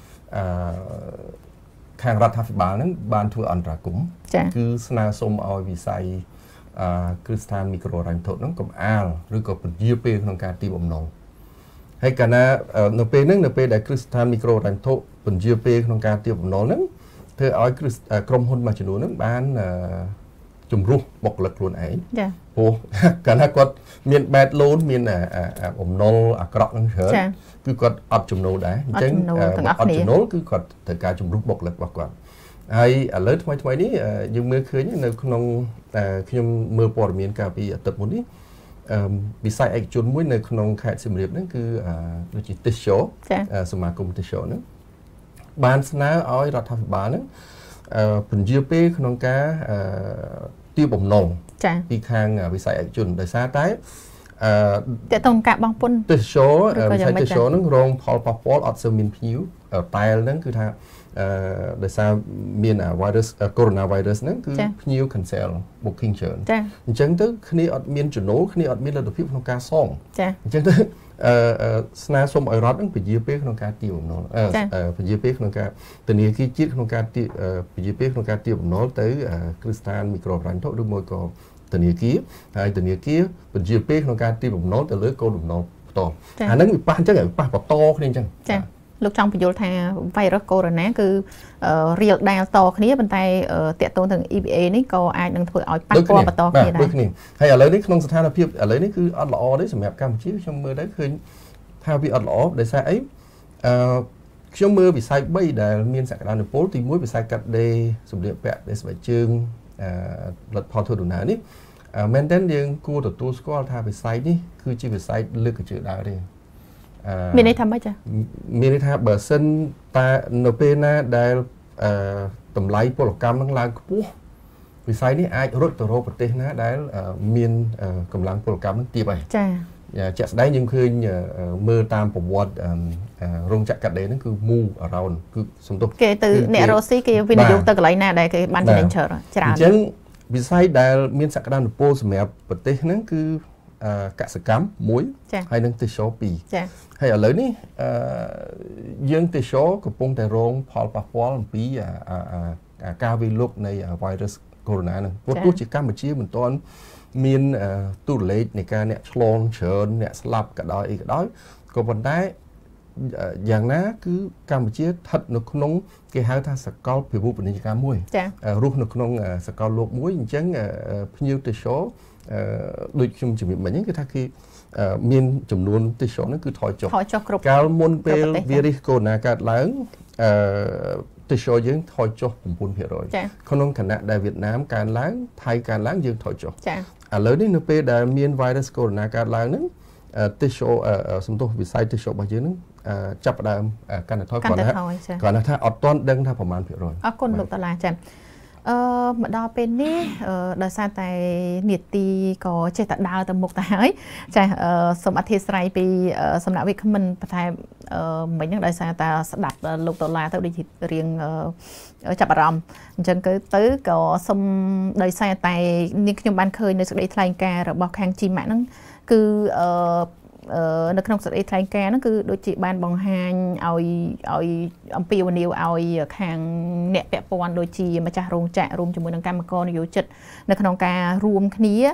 ខាងរដ្ឋាភិបាលហ្នឹងបានធ្វើអន្តរាគមន៍គឺស្នើសុំឲ្យវិស័យគ្រឹះស្ថានមីក្រូហិរញ្ញវត្ថុហ្នឹងកំអាលឬក៏ពន្យាពេលក្នុងការទីបំណុលហើយកាលណានៅពេលហ្នឹងនៅពេលដែលគ្រឹះស្ថានមីក្រូហិរញ្ញវត្ថុពន្យាពេលក្នុងការទីបំណុលហ្នឹងធ្វើឲ្យក្រុមហ៊ុនមួយចំនួនហ្នឹងបានជំរុះបុគ្គលិកខ្លួនឯងចា៎ព្រោះកាលណាគាត់មាន bad loan មានបំណុលអាក្រក់ហ្នឹងច្រើនគឺគាត់អត់ចំណូលដែរអញ្ចឹងអត់ចំណូលគឺគាត់ត្រូវការជំរុះបុគ្គលិករបស់គាត់ហើយឥឡូវថ្មីថ្មីនេះយើងមើលឃើញនៅក្នុងខ្ញុំមើលព័ត៌មានកាលពីអាទិត្យមុននេះវិស័យឯកជនមួយនៅក្នុងខេត្តសៀមរាបហ្នឹងគឺដូចជា Tisho សមាគម Tisho ហ្នឹងបានស្នើឲ្យរដ្ឋាភិបាលហ្នឹងពន្យាពេលក្នុងការទារបំណុលពីខាងវិស័យឯកជនដោយសារតែអឺតើតើការបង់ពន្ធទេសចរវិស័យទេសចរហ្នឹងរងផលប៉ះពាល់អត់សូវមានភ្ញៀវតែលហ្នឹងគឺថាអឺដោយសារមាន virus coronavirus ហ្នឹងគឺភ្ញៀវ cancel booking ច្រើនអញ្ចឹងទៅគ្នាអត់មានចំណូលគ្នាអត់មានលទ្ធភាពក្នុងការសងអញ្ចឹងទៅអឺស្នើសុំឲ្យរដ្ឋនឹងពជាពេលក្នុងការទារបំណុលពជាពេលក្នុងការធនាគារជាតិក្នុងការទារពជាពេលក្នុងការទារបំណុលទៅគ្រឹះស្ថានមីក្រូហិរញ្ញវត្ថុឬមួយក៏ធនាគារហើយធនាគារពជាពេលក្នុងការទារបំណុលទៅលើកូនបំណុលបន្តអាហ្នឹងវាប៉ះអញ្ចឹងវាប៉ះបន្តគ្នាអញ្ចឹងចា៎លោកចង់បញ្យល់ថា virus corona គឺរៀលដែលតគ្នាប៉ុន្តែតកតូនទាំង E B A នេះក៏អាចនឹងធ្វើឲ្យប៉ះពាល់បន្តគ្នាដែរហើយឥឡូវនេះក្នុងស្ថានភាពឥឡូវនេះគឺអត់ល្អទេសម្រាប់កម្ពុជាខ្ញុំមើលទៅឃើញថាវាអត់ល្អដោយសារអីអឺខ្ញុំមើលវិស័យបីដែលមានសក្តានុពលទីមួយវិស័យកាត់ដេរសម្លៀកពាក់ដេរស្បែកជើងអឺផលិតផលធ្វើដំណើរនេះមែនតើយើងគួរទទួលស្គាល់ថាវិស័យនេះគឺជាវិស័យលើកកញ្ជើដើរទេមានន័យថាម៉េចចាមានន័យថាបើសិនតែនៅពេលណាដែលតម្លៃពលកម្មនឹងឡើងខ្ពស់វិស័យនេះអាចរត់ទៅរកប្រទេសណាដែលមានកម្លាំងពលកម្មនឹងទាបហើយចាជាក់ស្ដែងយើងឃើញមើលតាមប្រវត្តិរោងចក្រកាត់ដេរហ្នឹងគឺ move around គឺសំទុះគេទៅអ្នករ៉ូស៊ីគេវិនិយោគទៅកន្លែងណាដែលគេបានចំណេញច្រើនច្រើនអញ្ចឹងវិស័យដែលមានសក្តានុពលសម្រាប់ប្រទេសហ្នឹងគឺកសិកម្មមួយហើយនឹងទេសចរពីរចា៎ហើយឥឡូវនេះអឺយើងទេសចរកំពុងតែរងផលប៉ះពាល់អំពីការវិលុកនៃ virus corona ហ្នឹងព្រោះទោះជាកម្ពុជាមិនទាន់មានទូរលេខនៃការអ្នកឆ្លងច្រើនអ្នកស្លាប់ក៏ដោយអីក៏ដោយក៏ប៉ុន្តែយ៉ាងណាគឺកម្ពុជាស្ថិតនៅក្នុងគេហៅថាសកលភាវូបនីយកម្មមួយរស់នៅក្នុងសកលលោកមួយអញ្ចឹងភ្ញៀវទេសចរដូចខ្ញុំជំរាបមិញហ្នឹងគឺថាគេមានចំនួនទេសចរហ្នឹងគឺថយចុះថយចុះគ្រប់កាលមុនពេលវីរុសកូវីដ កើតឡើងអឺទេសចរយើងថយចុះ៩ភាគរយ ក្នុងខណៈដែលវៀតណាមកើនឡើងថៃកើនឡើងយើងថយចុះចាឥឡូវនេះនៅពេលដែលមានវីរុសកូវីដ កើតឡើងហ្នឹងទេសចរសំទោសវិស័យទេសចររបស់យើងហ្នឹងចាប់ផ្ដើមកាន់តែថយគាត់ណាគាត់ថាអត់ទាន់ដឹងថាប្រមាណភាគរយអរគុណលោកតាឡាចាអឺមកដល់ពេលនេះដោយសារតែនីតិក៏ចេះតែដើរទៅមុខទៅហើយចាសូមអធិស្ឋានពីសំណាក់វិក្កាមិនបន្ថែមមិញហ្នឹងដោយសារតែស្ដាប់លោកដុល្លារទៅដូចជារៀងចាប់អារម្មណ៍អញ្ចឹងគឺទៅក៏សូមដោយសារតែនេះខ្ញុំបានឃើញនៅសេចក្តីថ្លែងការណ៍របស់ខាង G-Max ហ្នឹងគឺអឺនៅក្នុងសេចក្តីថ្លែងការណ៍ហ្នឹងគឺដូចជាបានបង្ហាញឲ្យឲ្យអំពាវនាវឲ្យខាងអ្នកពាក់ព័ន្ធដូចជាម្ចាស់រោងចក្ររួមជាមួយនឹងកម្មករនយោជិតនៅក្នុងការរួមគ្នា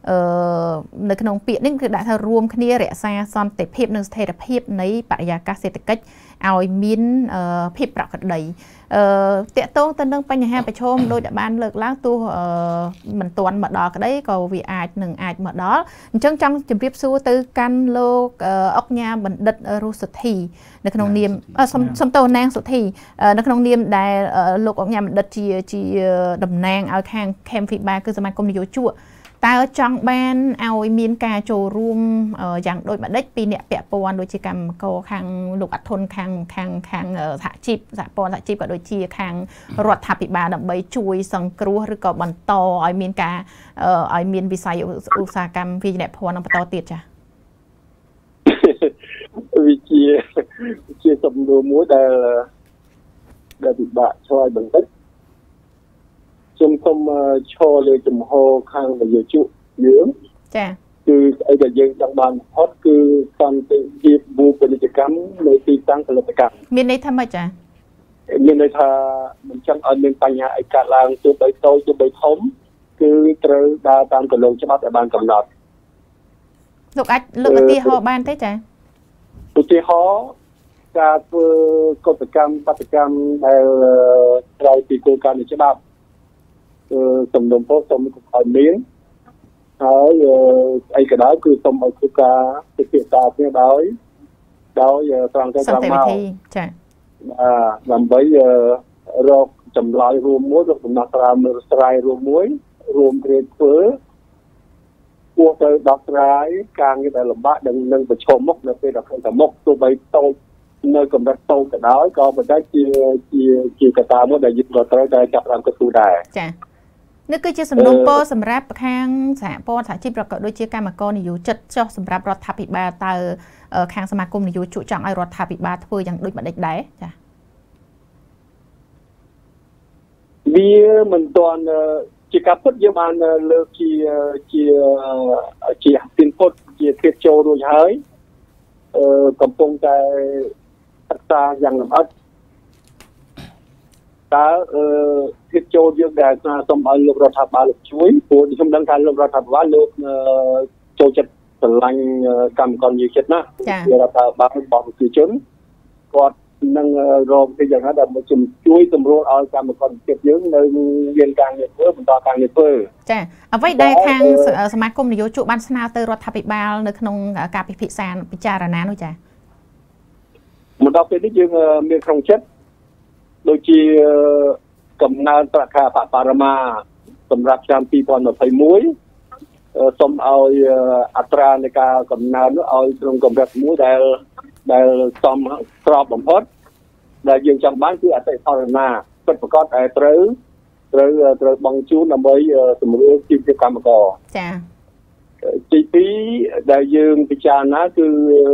អឺនៅក្នុងពាក្យនេះគឺដាក់ថារួមគ្នារក្សាសន្តិភាពនិងស្ថិរភាពនៃបរិយាកាសសេដ្ឋកិច្ចឲ្យមានភាពប្រក្រតីអឺតកតងទៅនឹងបញ្ហាប្រឈមដោយដែលបានលើកឡើងទោះមិនទាន់មកដល់ក្តីក៏វាអាចនឹងអាចមកដល់អញ្ចឹងចង់ជម្រាបសួរទៅកាន់លោកអុកញ៉ាបណ្ឌិតរស់សុធីនៅក្នុងនាមសំទោសនាងសុធីនៅក្នុងនាមដែលលោកអុកញ៉ាបណ្ឌិតជាជាតំណាងឲ្យខាង Camfiba គឺសមាគមនយោជកតើចង់បានឲ្យមានការចូលរួមយ៉ាងដូចម្ដេចពីអ្នកពាក់ព័ន្ធដូចជាកម្មករខាងលោកអធនខាងខាងខាងសហជីពសហព័ន្ធសហជីពក៏ដូចជាខាងរដ្ឋាភិបាលដើម្បីជួយសង្គ្រោះឬក៏បន្តឲ្យមានការឲ្យមានវិស័យឧស្សាហកម្មវិជ្ជាភ័ណ្ឌនឹងបន្តទៀតចា៎វិជាជាសំណួរមួយដែលដែលពិបាកឆ្លើយបន្តិចខ្ញុំសូមឈរលើចំហខាងនយោជកយើងចា៎គឺស្អីដែលយើងចង់បានផុតគឺសន្តិភាពវូបពាណិជ្ជកម្មនៅទីតាំងផលិតកម្មមានន័យថាម៉េចចា៎មានន័យថាមិនចង់ឲ្យមានបញ្ហាអីកើតឡើងទោះបីតូចទោះបីធំគឺត្រូវដើរតាមគន្លងច្បាប់ដែលបានកំណត់លោកអាចលើកឧទាហរណ៍បានទេចា៎ឧទាហរណ៍ការធ្វើកតកម្មបដកម្មដែលក្រៅពីគោលការណ៍នៃច្បាប់សំណុំពរសូមឲ្យមានហើយអីក៏ដោយគឺសូមឲ្យធ្វើការពិភាក្សាគ្នាដោយដោយត្រង់ទៅត្រង់មកចា៎បាទដើម្បីរកចម្លើយរួមមួយរកដំណោះស្រាយមើលស្រាយរួមមួយរួមគ្នាធ្វើគួរទៅដោះស្រាយការងារដែលលំបាកនឹងនឹងប្រឈមមុខនៅពេលដល់ខាងមុខទោះបីតូចនៅកម្រិតតូចក៏ដោយក៏ប៉ុន្តែជាជាជាកត្តាមួយដែលយើងក៏ត្រូវតែចាប់ផ្ដើមគិតគូរដែរចា៎នេះគឺជាសំណុំពរសម្រាប់ខាងសហព័ន្ធសហជីពក៏ដូចជាកម្មករនយោជិតចុះសម្រាប់រដ្ឋាភិបាលតើខាងសមាគមនយោជកចង់ឲ្យរដ្ឋាភិបាលធ្វើយ៉ាងដូចម្ដេចដែរចា៎វាមិនទាន់ជាការពិតយើងបានលើកជាជាជាទីនពុតជាធៀបចូលរួចហើយអឺកំពុងតែសិក្សាយ៉ាងលម្អិតតើអឺធៀបចូលយើងដែលសូមឲ្យលោករដ្ឋាភិបាលជួយព្រោះខ្ញុំដឹងថាលោករដ្ឋាភិបាលលោកចូលចិត្តស្រឡាញ់កម្មករនិយោជិតណាជារដ្ឋាភិបាលរបស់ប្រជាជនគាត់នឹងរកទីយ៉ាងណាដើម្បីជួយសម្រួលឲ្យកម្មករនិយោជិតយើងនៅមានការងារធ្វើបន្តការងារធ្វើចាអ្វីដែលខាងសមាគមនយោជកបានស្នើទៅរដ្ឋាភិបាលនៅក្នុងការពិភាក្សាពិចារណានោះចាមកដល់ពេលនេះយើងមានក្នុងចិត្តដូចជាកំណើនប្រាក់ខែបរមាសម្រាប់ឆ្នាំពីរពាន់ម្ភៃមួយសូមឲ្យអត្រានៃការកំណើននោះឲ្យក្នុងកម្រិតមួយដែលដែលសមស្របបំផុតដែលយើងចង់បានគឺអតិថិជនពិតប្រាកដដែលត្រូវត្រូវត្រូវបង់ជូនដើម្បីសម្រួលជីវភាពកម្មករចា៎ទីពីរដែលយើងពិចារណាគឺ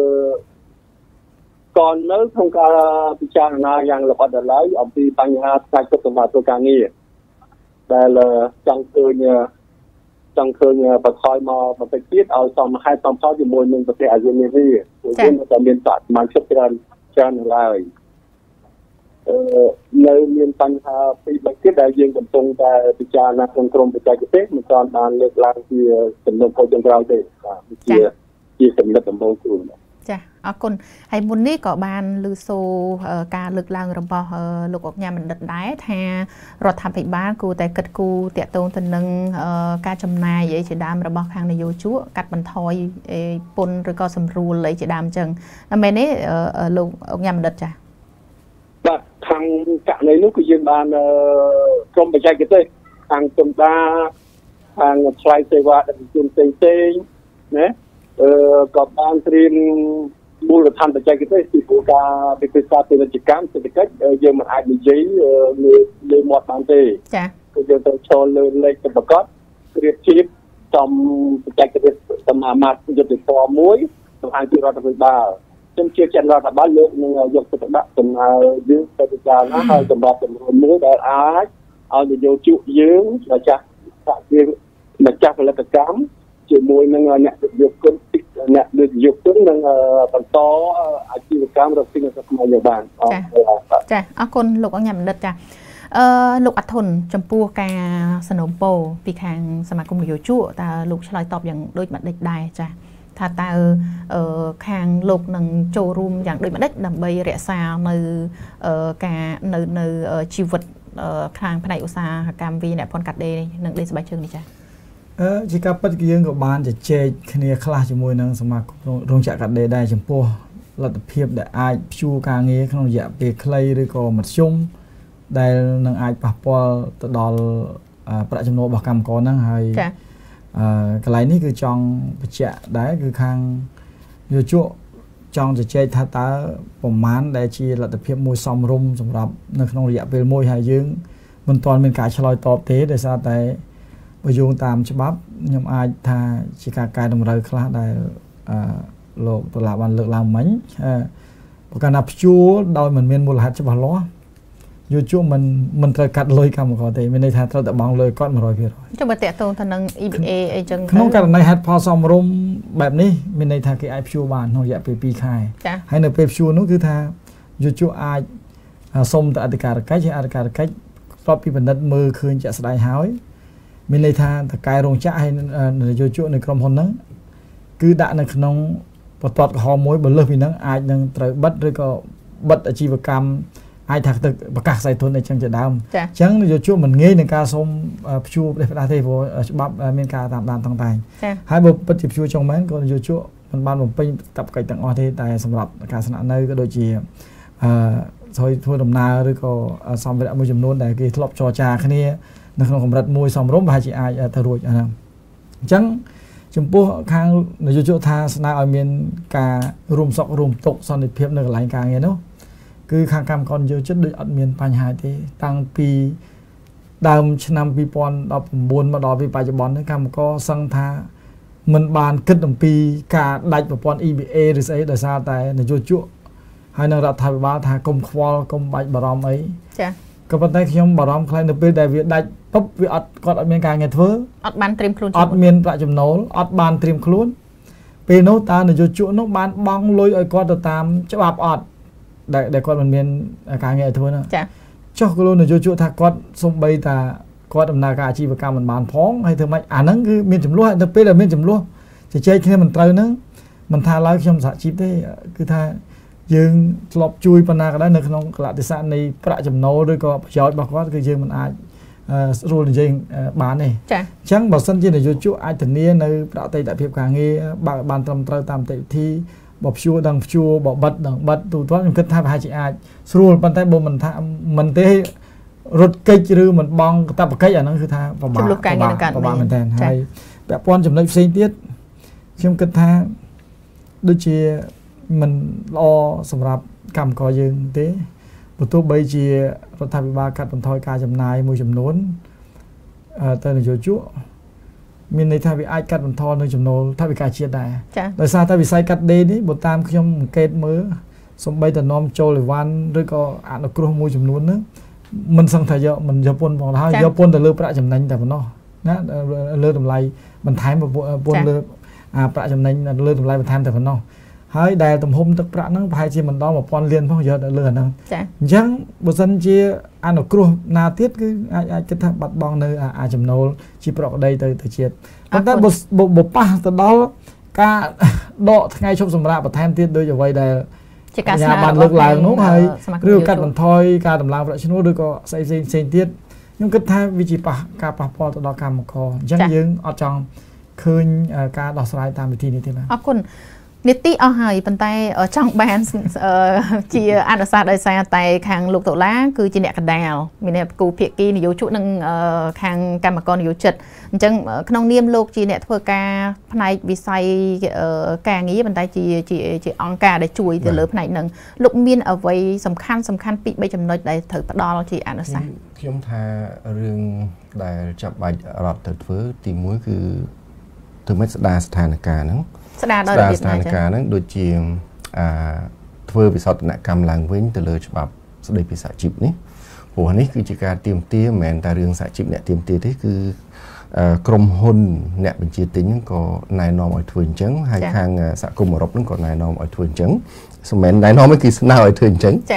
ก่อนនៅក្នុងការពិចារណាយ៉ាងល្អិតល្អន់អំពីបញ្ហាផ្នែកសុខភាពការងារដែលចង់ឃើញចង់ឃើញបន្ថយមកបន្តិចទៀតឲ្យសមហេតុសមផលជាមួយនឹងប្រទេសអាស៊ាននេះវាព្រោះយើងតែមានសមាជិកច្រើនច្រើនឡើយអឺនៅមានបញ្ហាពីរបែបទៀតដែលយើងកំពុងតែពិចារណាក្នុងក្រមបច្ចេកទេសមិនទាន់បានលើកឡើងជាសំណុំពរចុងក្រោយទេបាទជាជាសម្លឹកដំបូងខ្លួនចាអរគុណហើយមុននេះក៏បានលើសូការលើកឡើងរបស់លោកអុកញ៉ាបណ្ឌិតដែរថារដ្ឋាភិបាលគួរតែគិតគូរតាក់ទងទៅនឹងការចំណាយអីជាដើមរបស់ខាងនយោជកកាត់បន្ថយពន្ធឬក៏សម្រួលអីជាដើមអញ្ចឹងមែនទេលោកអុកញ៉ាបណ្ឌិតចាបាទខាងករណីនោះគឺយើងបានក្រមបច្ចេកទេសខាងចំដាខាងឆ្លៃសេវាដឹកជញ្ជូនផ្សេងផ្សេងណាអឺក៏បានត្រៀមមូលដ្ឋានបច្ចេកទេសពីព្រោះការវិភាគពាណិជ្ជកម្មសេដ្ឋកិច្ចយើងមិនអាចនិយាយលើលើមាត់បានទេចា៎គឺយើងត្រូវឈរលើលេខប្រកបប្រៀបធៀបចំបច្ចេកទេសសមាមាត្រយុទ្ធសាស្ត្រមួយសម្រាប់ពីរដ្ឋាភិបាលខ្ញុំជឿជាក់រដ្ឋាភិបាលលោកនឹងយកចិត្តទុកដាក់ចំណាយយើងទៅពិចារណាហើយសម្រាប់ចំនួនមួយដែលអាចឲ្យនយោជកយើងម្ចាស់សហគ្រាសម្ចាស់ផលិតកម្មជាមួយនឹងអ្នកយុគជនអ្នកយុគជននឹងបន្តអាជីវកម្មរកស៊ីនៅក្នុងយើងបានចាចាអរគុណលោកអញ្ញបណ្ឌិតចាអឺលោកអធុនចំពោះការสนมពោពីខាងសមាគមនយោជកតើលោកឆ្លើយតបយ៉ាងដូចម្ដេចដែរចាថាតើខាងលោកនឹងចូលរួមយ៉ាងដូចម្ដេចដើម្បីរក្សានៅការនៅនៅជីវិតខាងផ្នែកឧស្សាហកម្មវិអ្នកភ័ណ្ឌកាត់ដេរនិងដេរស្បែកជើងនេះចាអឺជាការពិតយើងក៏បានជជែកគ្នាខ្លះជាមួយនឹងសមាគមរោងចក្រកាត់ដេរដែរចំពោះលទ្ធភាពដែលអាចព្យួរការងារក្នុងរយៈពេលខ្លីឬក៏មធ្យមដែលនឹងអាចប៉ះពាល់ទៅដល់ប្រាក់ចំណូលរបស់កម្មករហ្នឹងហើយចាអឺកន្លែងនេះគឺចង់បញ្ជាក់ដែរគឺខាងយោជកចង់ជជែកថាតើប្រមាណដែលជាលទ្ធភាពមួយសមរម្យសម្រាប់នៅក្នុងរយៈពេលមួយហើយយើងមិនទាន់មានការឆ្លើយតបទេដោយសារតែបើយោងតាមច្បាប់ខ្ញុំអាចថាជាការកែតម្រូវខ្លះដែលអឺលោកតុលាបានលើកឡើងមិញប្រកាន់ថាព្យួរដោយមិនមានមូលហេតុច្បាស់លាស់យោជកមិនមិនត្រូវកាត់លុយកម្មករទេមានន័យថាត្រូវតែបង់លុយគាត់ one hundred percent ចុះបើតាក់ទងទៅនឹង E B A អីចឹងក្នុងករណីហេតុផលសមរម្យបែបនេះមានន័យថាគេអាចព្យួរបានក្នុងរយៈពេលtwoខែហើយនៅពេលព្យួរនោះគឺថាយោជកអាចសុំទៅអធិការកិច្ចហើយអធិការកិច្ចស្របពីបណ្ឌិតមើលឃើញជាក់ស្ដែងហើយមានន័យថាតកែរោងចក្រហើយយោជកនៅក្រុមហ៊ុនហ្នឹងគឺដាក់នៅក្នុងបន្ទាត់កំហមួយបើលើសពីហ្នឹងអាចនឹងត្រូវបិទឬក៏បិទអាជីវកម្មអាចថាទៅប្រកាសខ្សែទុនអីចឹងជាដើមអញ្ចឹងយោជកមិនងាយនឹងការសុំព្យួរផ្ដេសផ្ដាស់ទេព្រោះច្បាប់មានការតាមដានតង់តែងហើយបើពិតជាព្យួរចុងមែនក៏យោជកមិនបានបំពេញកាតព្វកិច្ចទាំងអស់ទេតែសម្រាប់ការស្នាក់នៅក៏ដូចជាអឺធ្វើធ្វើដំណើរឬក៏សម្ភារៈមួយចំនួនដែលគេធ្លាប់ចរចាគ្នានៅក្នុងកម្រិតមួយសមរម្យប្រហែលជាអាចទៅរួចអាហ្នឹងអញ្ចឹងចំពោះខាងនយោជកថាស្នើឲ្យមានការរួមសុខរួមទុក្ខសន្តិភាពនៅកន្លែងការងារនោះគឺខាងកម្មករនយោជិតដូចអត់មានបញ្ហាទេតាំងពីដើមឆ្នាំtwo thousand nineteenមកដល់ពេលបច្ចុប្បន្ននេះកម្មករសឹងថាមិនបានគិតអំពីការដាច់ប្រព័ន្ធ E B A ឬស្អីដោយសារតែនយោជកហើយនឹងរដ្ឋាភិបាលថាកុំខ្វល់កុំបាច់បារម្ភអីចាក៏ប៉ុន្តែខ្ញុំបារម្ភខ្លាំងនៅពេលដែលវាដាច់ពុបវាអត់គាត់អត់មានការងារធ្វើអត់បានត្រៀមខ្លួនអត់មានប្រាក់ចំណូលអត់បានត្រៀមខ្លួនពេលនោះតើនយោជកនោះបានបង់លុយឲ្យគាត់ទៅតាមច្បាប់អត់ដែលដែលគាត់មិនមានការងារឲ្យធ្វើនោះចាចុះក៏លោកនយោជកថាគាត់សំបីតាគាត់ដំណើរការអាជីវកម្មមិនបានផងហើយធ្វើម៉េចអាហ្នឹងគឺមានចំនួនទៅពេលដែលមានចំនួនជជែកគ្នាមិនត្រូវហ្នឹងមិនថាឡើយខ្ញុំសហជីពទេគឺថាយើងធ្លាប់ជួយបណ្ណាក៏ដែរនៅក្នុងកលៈទេសៈនៃប្រាក់ចំណូលឬក៏ប្រយោជន៍របស់គាត់គឺយើងមិនអាចស្រួលនិយាយបានទេចាអញ្ចឹងបើសិនជានយោជកអាចធានានៅប្រតិបត្តិភាពការងារបើបានត្រឹមត្រូវតាមនីតិវិធីបើព្យួរដឹងព្យួរបើបិទដឹងបិទទូទាត់ខ្ញុំគិតថាប្រហែលជាអាចស្រួលប៉ុន្តែបើមិនថាមិនទេរត់កិច្ចឬមិនបងកាតព្វកិច្ចអាហ្នឹងគឺថាប្រមាណប្រមាណមែនតើហើយពាក់ព័ន្ធចំណុចផ្សេងទៀតខ្ញុំគិតថាដូចជាមិនល្អសម្រាប់កម្មករយើងទេបើទោះបីជារដ្ឋាភិបាលកាត់បន្ថយការចំណាយមួយចំនួនទៅនយោជកមានន័យថាវាអាចកាត់បន្ថយនៅចំណូលថវិកាជាតិដែរដោយសារតែវិស័យកាត់ដេរនេះបើតាមខ្ញុំអង្កេតមើលសំបីតនាំចូលអីវ៉ាន់ឬក៏អនុគ្រោះមួយចំនួនហ្នឹងមិនសឹងថាយកមិនយកពន្ធផងហើយយកពន្ធទៅលើប្រាក់ចំណេញតែប៉ុណ្ណោះណាលើតម្លៃបន្ថែមពន្ធលើអាប្រាក់ចំណេញលើតម្លៃបន្ថែមតែប៉ុណ្ណោះហើយដែលទំហំទឹកប្រាក់ហ្នឹងប្រហែលជាមិនដល់one thousandលានផងយកទៅលើអាហ្នឹងអញ្ចឹងបើសិនជាអនុគ្រោះណាទៀតគឺអាចអាចគិតថាបាត់បង់នៅអាចំណូលជាប្រកដីទៅទៅជាតិប៉ុន្តែបើបើប៉ះទៅដល់ការដកថ្ងៃឈប់សម្រាកបន្ថែមទៀតដូចអ្វីដែលជាការស្នើបានលើកឡើងនោះហើយឬកាត់បន្ថយការដំឡើងប្រាក់ឈ្នួលឬក៏ស្អីផ្សេងផ្សេងទៀតខ្ញុំគិតថាវាជាប៉ះការប៉ះពាល់ទៅដល់កម្មករអញ្ចឹងយើងអត់ចង់ឃើញការដោះស្រាយតាមវិធីនេះទេបាទអរគុណនីតិអស់ហើយប៉ុន្តែចង់បានជាអនុសាសន៍ដោយសារតែខាងលោកតុលាគឺជាអ្នកកណ្ដាលមានគូភាគីនយោជកនិងខាងកម្មករនយោជិតអញ្ចឹងក្នុងនាមលោកជាអ្នកធ្វើការផ្នែកវិស័យការងារប៉ុន្តែជាជាអង្គការដែលជួយទៅលើផ្នែកហ្នឹងលោកមានអ្វីសំខាន់សំខាន់ពីរបីចំណុចដែលត្រូវផ្ដល់ជាអនុសាសន៍ខ្ញុំថារឿងដែលចាប់បាច់រដ្ឋទៅធ្វើទីមួយគឺធ្វើម៉េចស្ដារស្ថានភាពហ្នឹងស្ដារដោយរបៀបណាស្ថានភាពហ្នឹងដូចជាអាធ្វើវិសោធនកម្មឡើងវិញទៅលើច្បាប់ស្តីពីសហជីពនេះព្រោះនេះគឺជាការទៀមទាមិនមែនតែរឿងសហជីពអ្នកទៀមទាទេគឺក្រុមហ៊ុនអ្នកបញ្ជាទិញហ្នឹងក៏ណែនាំឲ្យធ្វើអញ្ចឹងហើយខាងសហគមន៍អឺរ៉ុបហ្នឹងក៏ណែនាំឲ្យធ្វើអញ្ចឹងមិនមែនណែនាំទេគឺស្នើឲ្យធ្វើអញ្ចឹងចា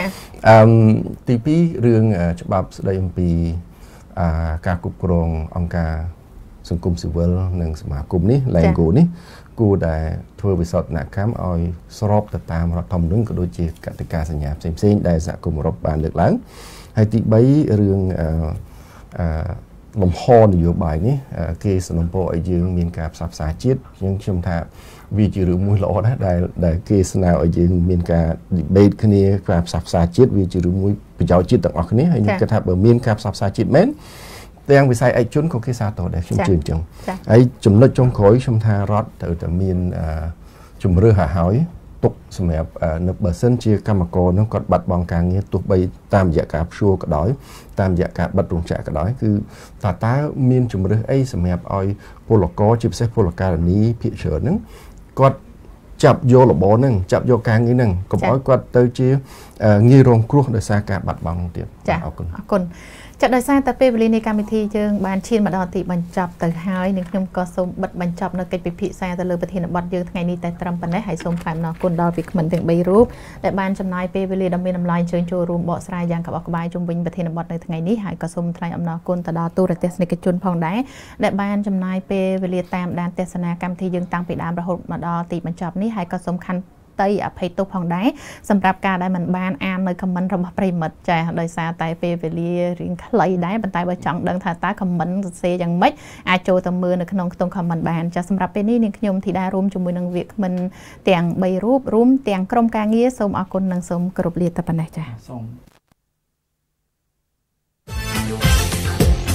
អឺទីពីររឿងច្បាប់ស្ដីអំពីការគ្រប់គ្រងអង្គការសង្គមស៊ីវិលនិងសមាគមនេះឡែងគូនេះគួរតែធ្វើវិសោធនកម្មឲ្យស្របទៅតាមរដ្ឋធម្មនុញ្ញក៏ដូចជាកតិកាសញ្ញាផ្សេងៗដែលសហគមន៍អឺរ៉ុបបានលើកឡើងហើយទីបីរឿងអឺអឺលំហនយោបាយនេះគេសនំពោឲ្យយើងមានការផ្សះផ្សាជាតិខ្ញុំខ្ញុំថាវាជារឿងមួយល្អណាស់ដែលដែលគេស្នើឲ្យយើងមានការ debate គ្នាការផ្សះផ្សាជាតិវាជារឿងមួយប្រយោជន៍ជាតិទាំងអស់គ្នាហើយខ្ញុំគិតថាបើមានការផ្សះផ្សាជាតិមែនទាំងវិស័យឯកជនក៏គេសាទរដែរខ្ញុំជឿអញ្ចឹងហើយចំណុចចុងក្រោយខ្ញុំថារដ្ឋត្រូវតែមានជំរឿសឲ្យហើយទុកសម្រាប់នៅបើសិនជាកម្មករនោះគាត់បាត់បង់ការងារទោះបីតាមរយៈការព្យួរក៏ដោយតាមរយៈការបិទរោងចក្រក៏ដោយគឺតើតើមានជំរឿសអីសម្រាប់ឲ្យពលករជាពិសេសពលករនីភាគច្រើនហ្នឹងគាត់ចាប់យករបរហ្នឹងចាប់យកការងារហ្នឹងកុំឲ្យគាត់ទៅជាងាយរងគ្រោះដោយសារការបាត់បង់ទៀតអរគុណអរគុណចាដោយសារតែពេលវេលានៃកម្មវិធីយើងបានឈានមកដល់ទីបញ្ចប់ទៅហើយនឹងខ្ញុំក៏សូមបិទបញ្ចប់នៅកិច្ចពិភាក្សាទៅលើប្រធានបទយើងថ្ងៃនេះតែត្រឹមប៉ុណ្ណេះហើយសូមថ្លែងអំណរគុណដល់វិក្កាមទាំងបីរូបដែលបានចំណាយពេលវេលាដ៏មានតម្លៃអញ្ជើញចូលរួមបកស្រាយយ៉ាងក្បោះក្បាយជុំវិញប្រធានបទនៅថ្ងៃនេះហើយក៏សូមថ្លែងអំណរគុណទៅដល់ទូរទស្សនិកជនផងដែរដែលបានចំណាយពេលវេលាតាមដានទស្សនាកម្មវិធីយើងតាំងពីដើមរហូតមកដល់ទីបញ្ចប់នេះហើយក៏សូមខណ្ឌតៃអភ័យទោសផងដែរសម្រាប់ការដែលមិនបានអាននៅខមមិនរបស់ប្រិមិត្តចាដោយសារតែពេលវេលារៀងខ្លីដែរប៉ុន្តែបើចង់ដឹងថាតើខមមិនសរសេរយ៉ាងម៉េចអាចចូលទៅមើលនៅក្នុងខ្ទង់ខមមិនបានចាសម្រាប់ពេលនេះនាងខ្ញុំធីតារួមជាមួយនឹងវាគ្មិនទាំងបីរូបរួមទាំងក្រុមការងារសូមអរគុណនិងសូមគោរពលាតែប៉ុណ្ណេះចាសូម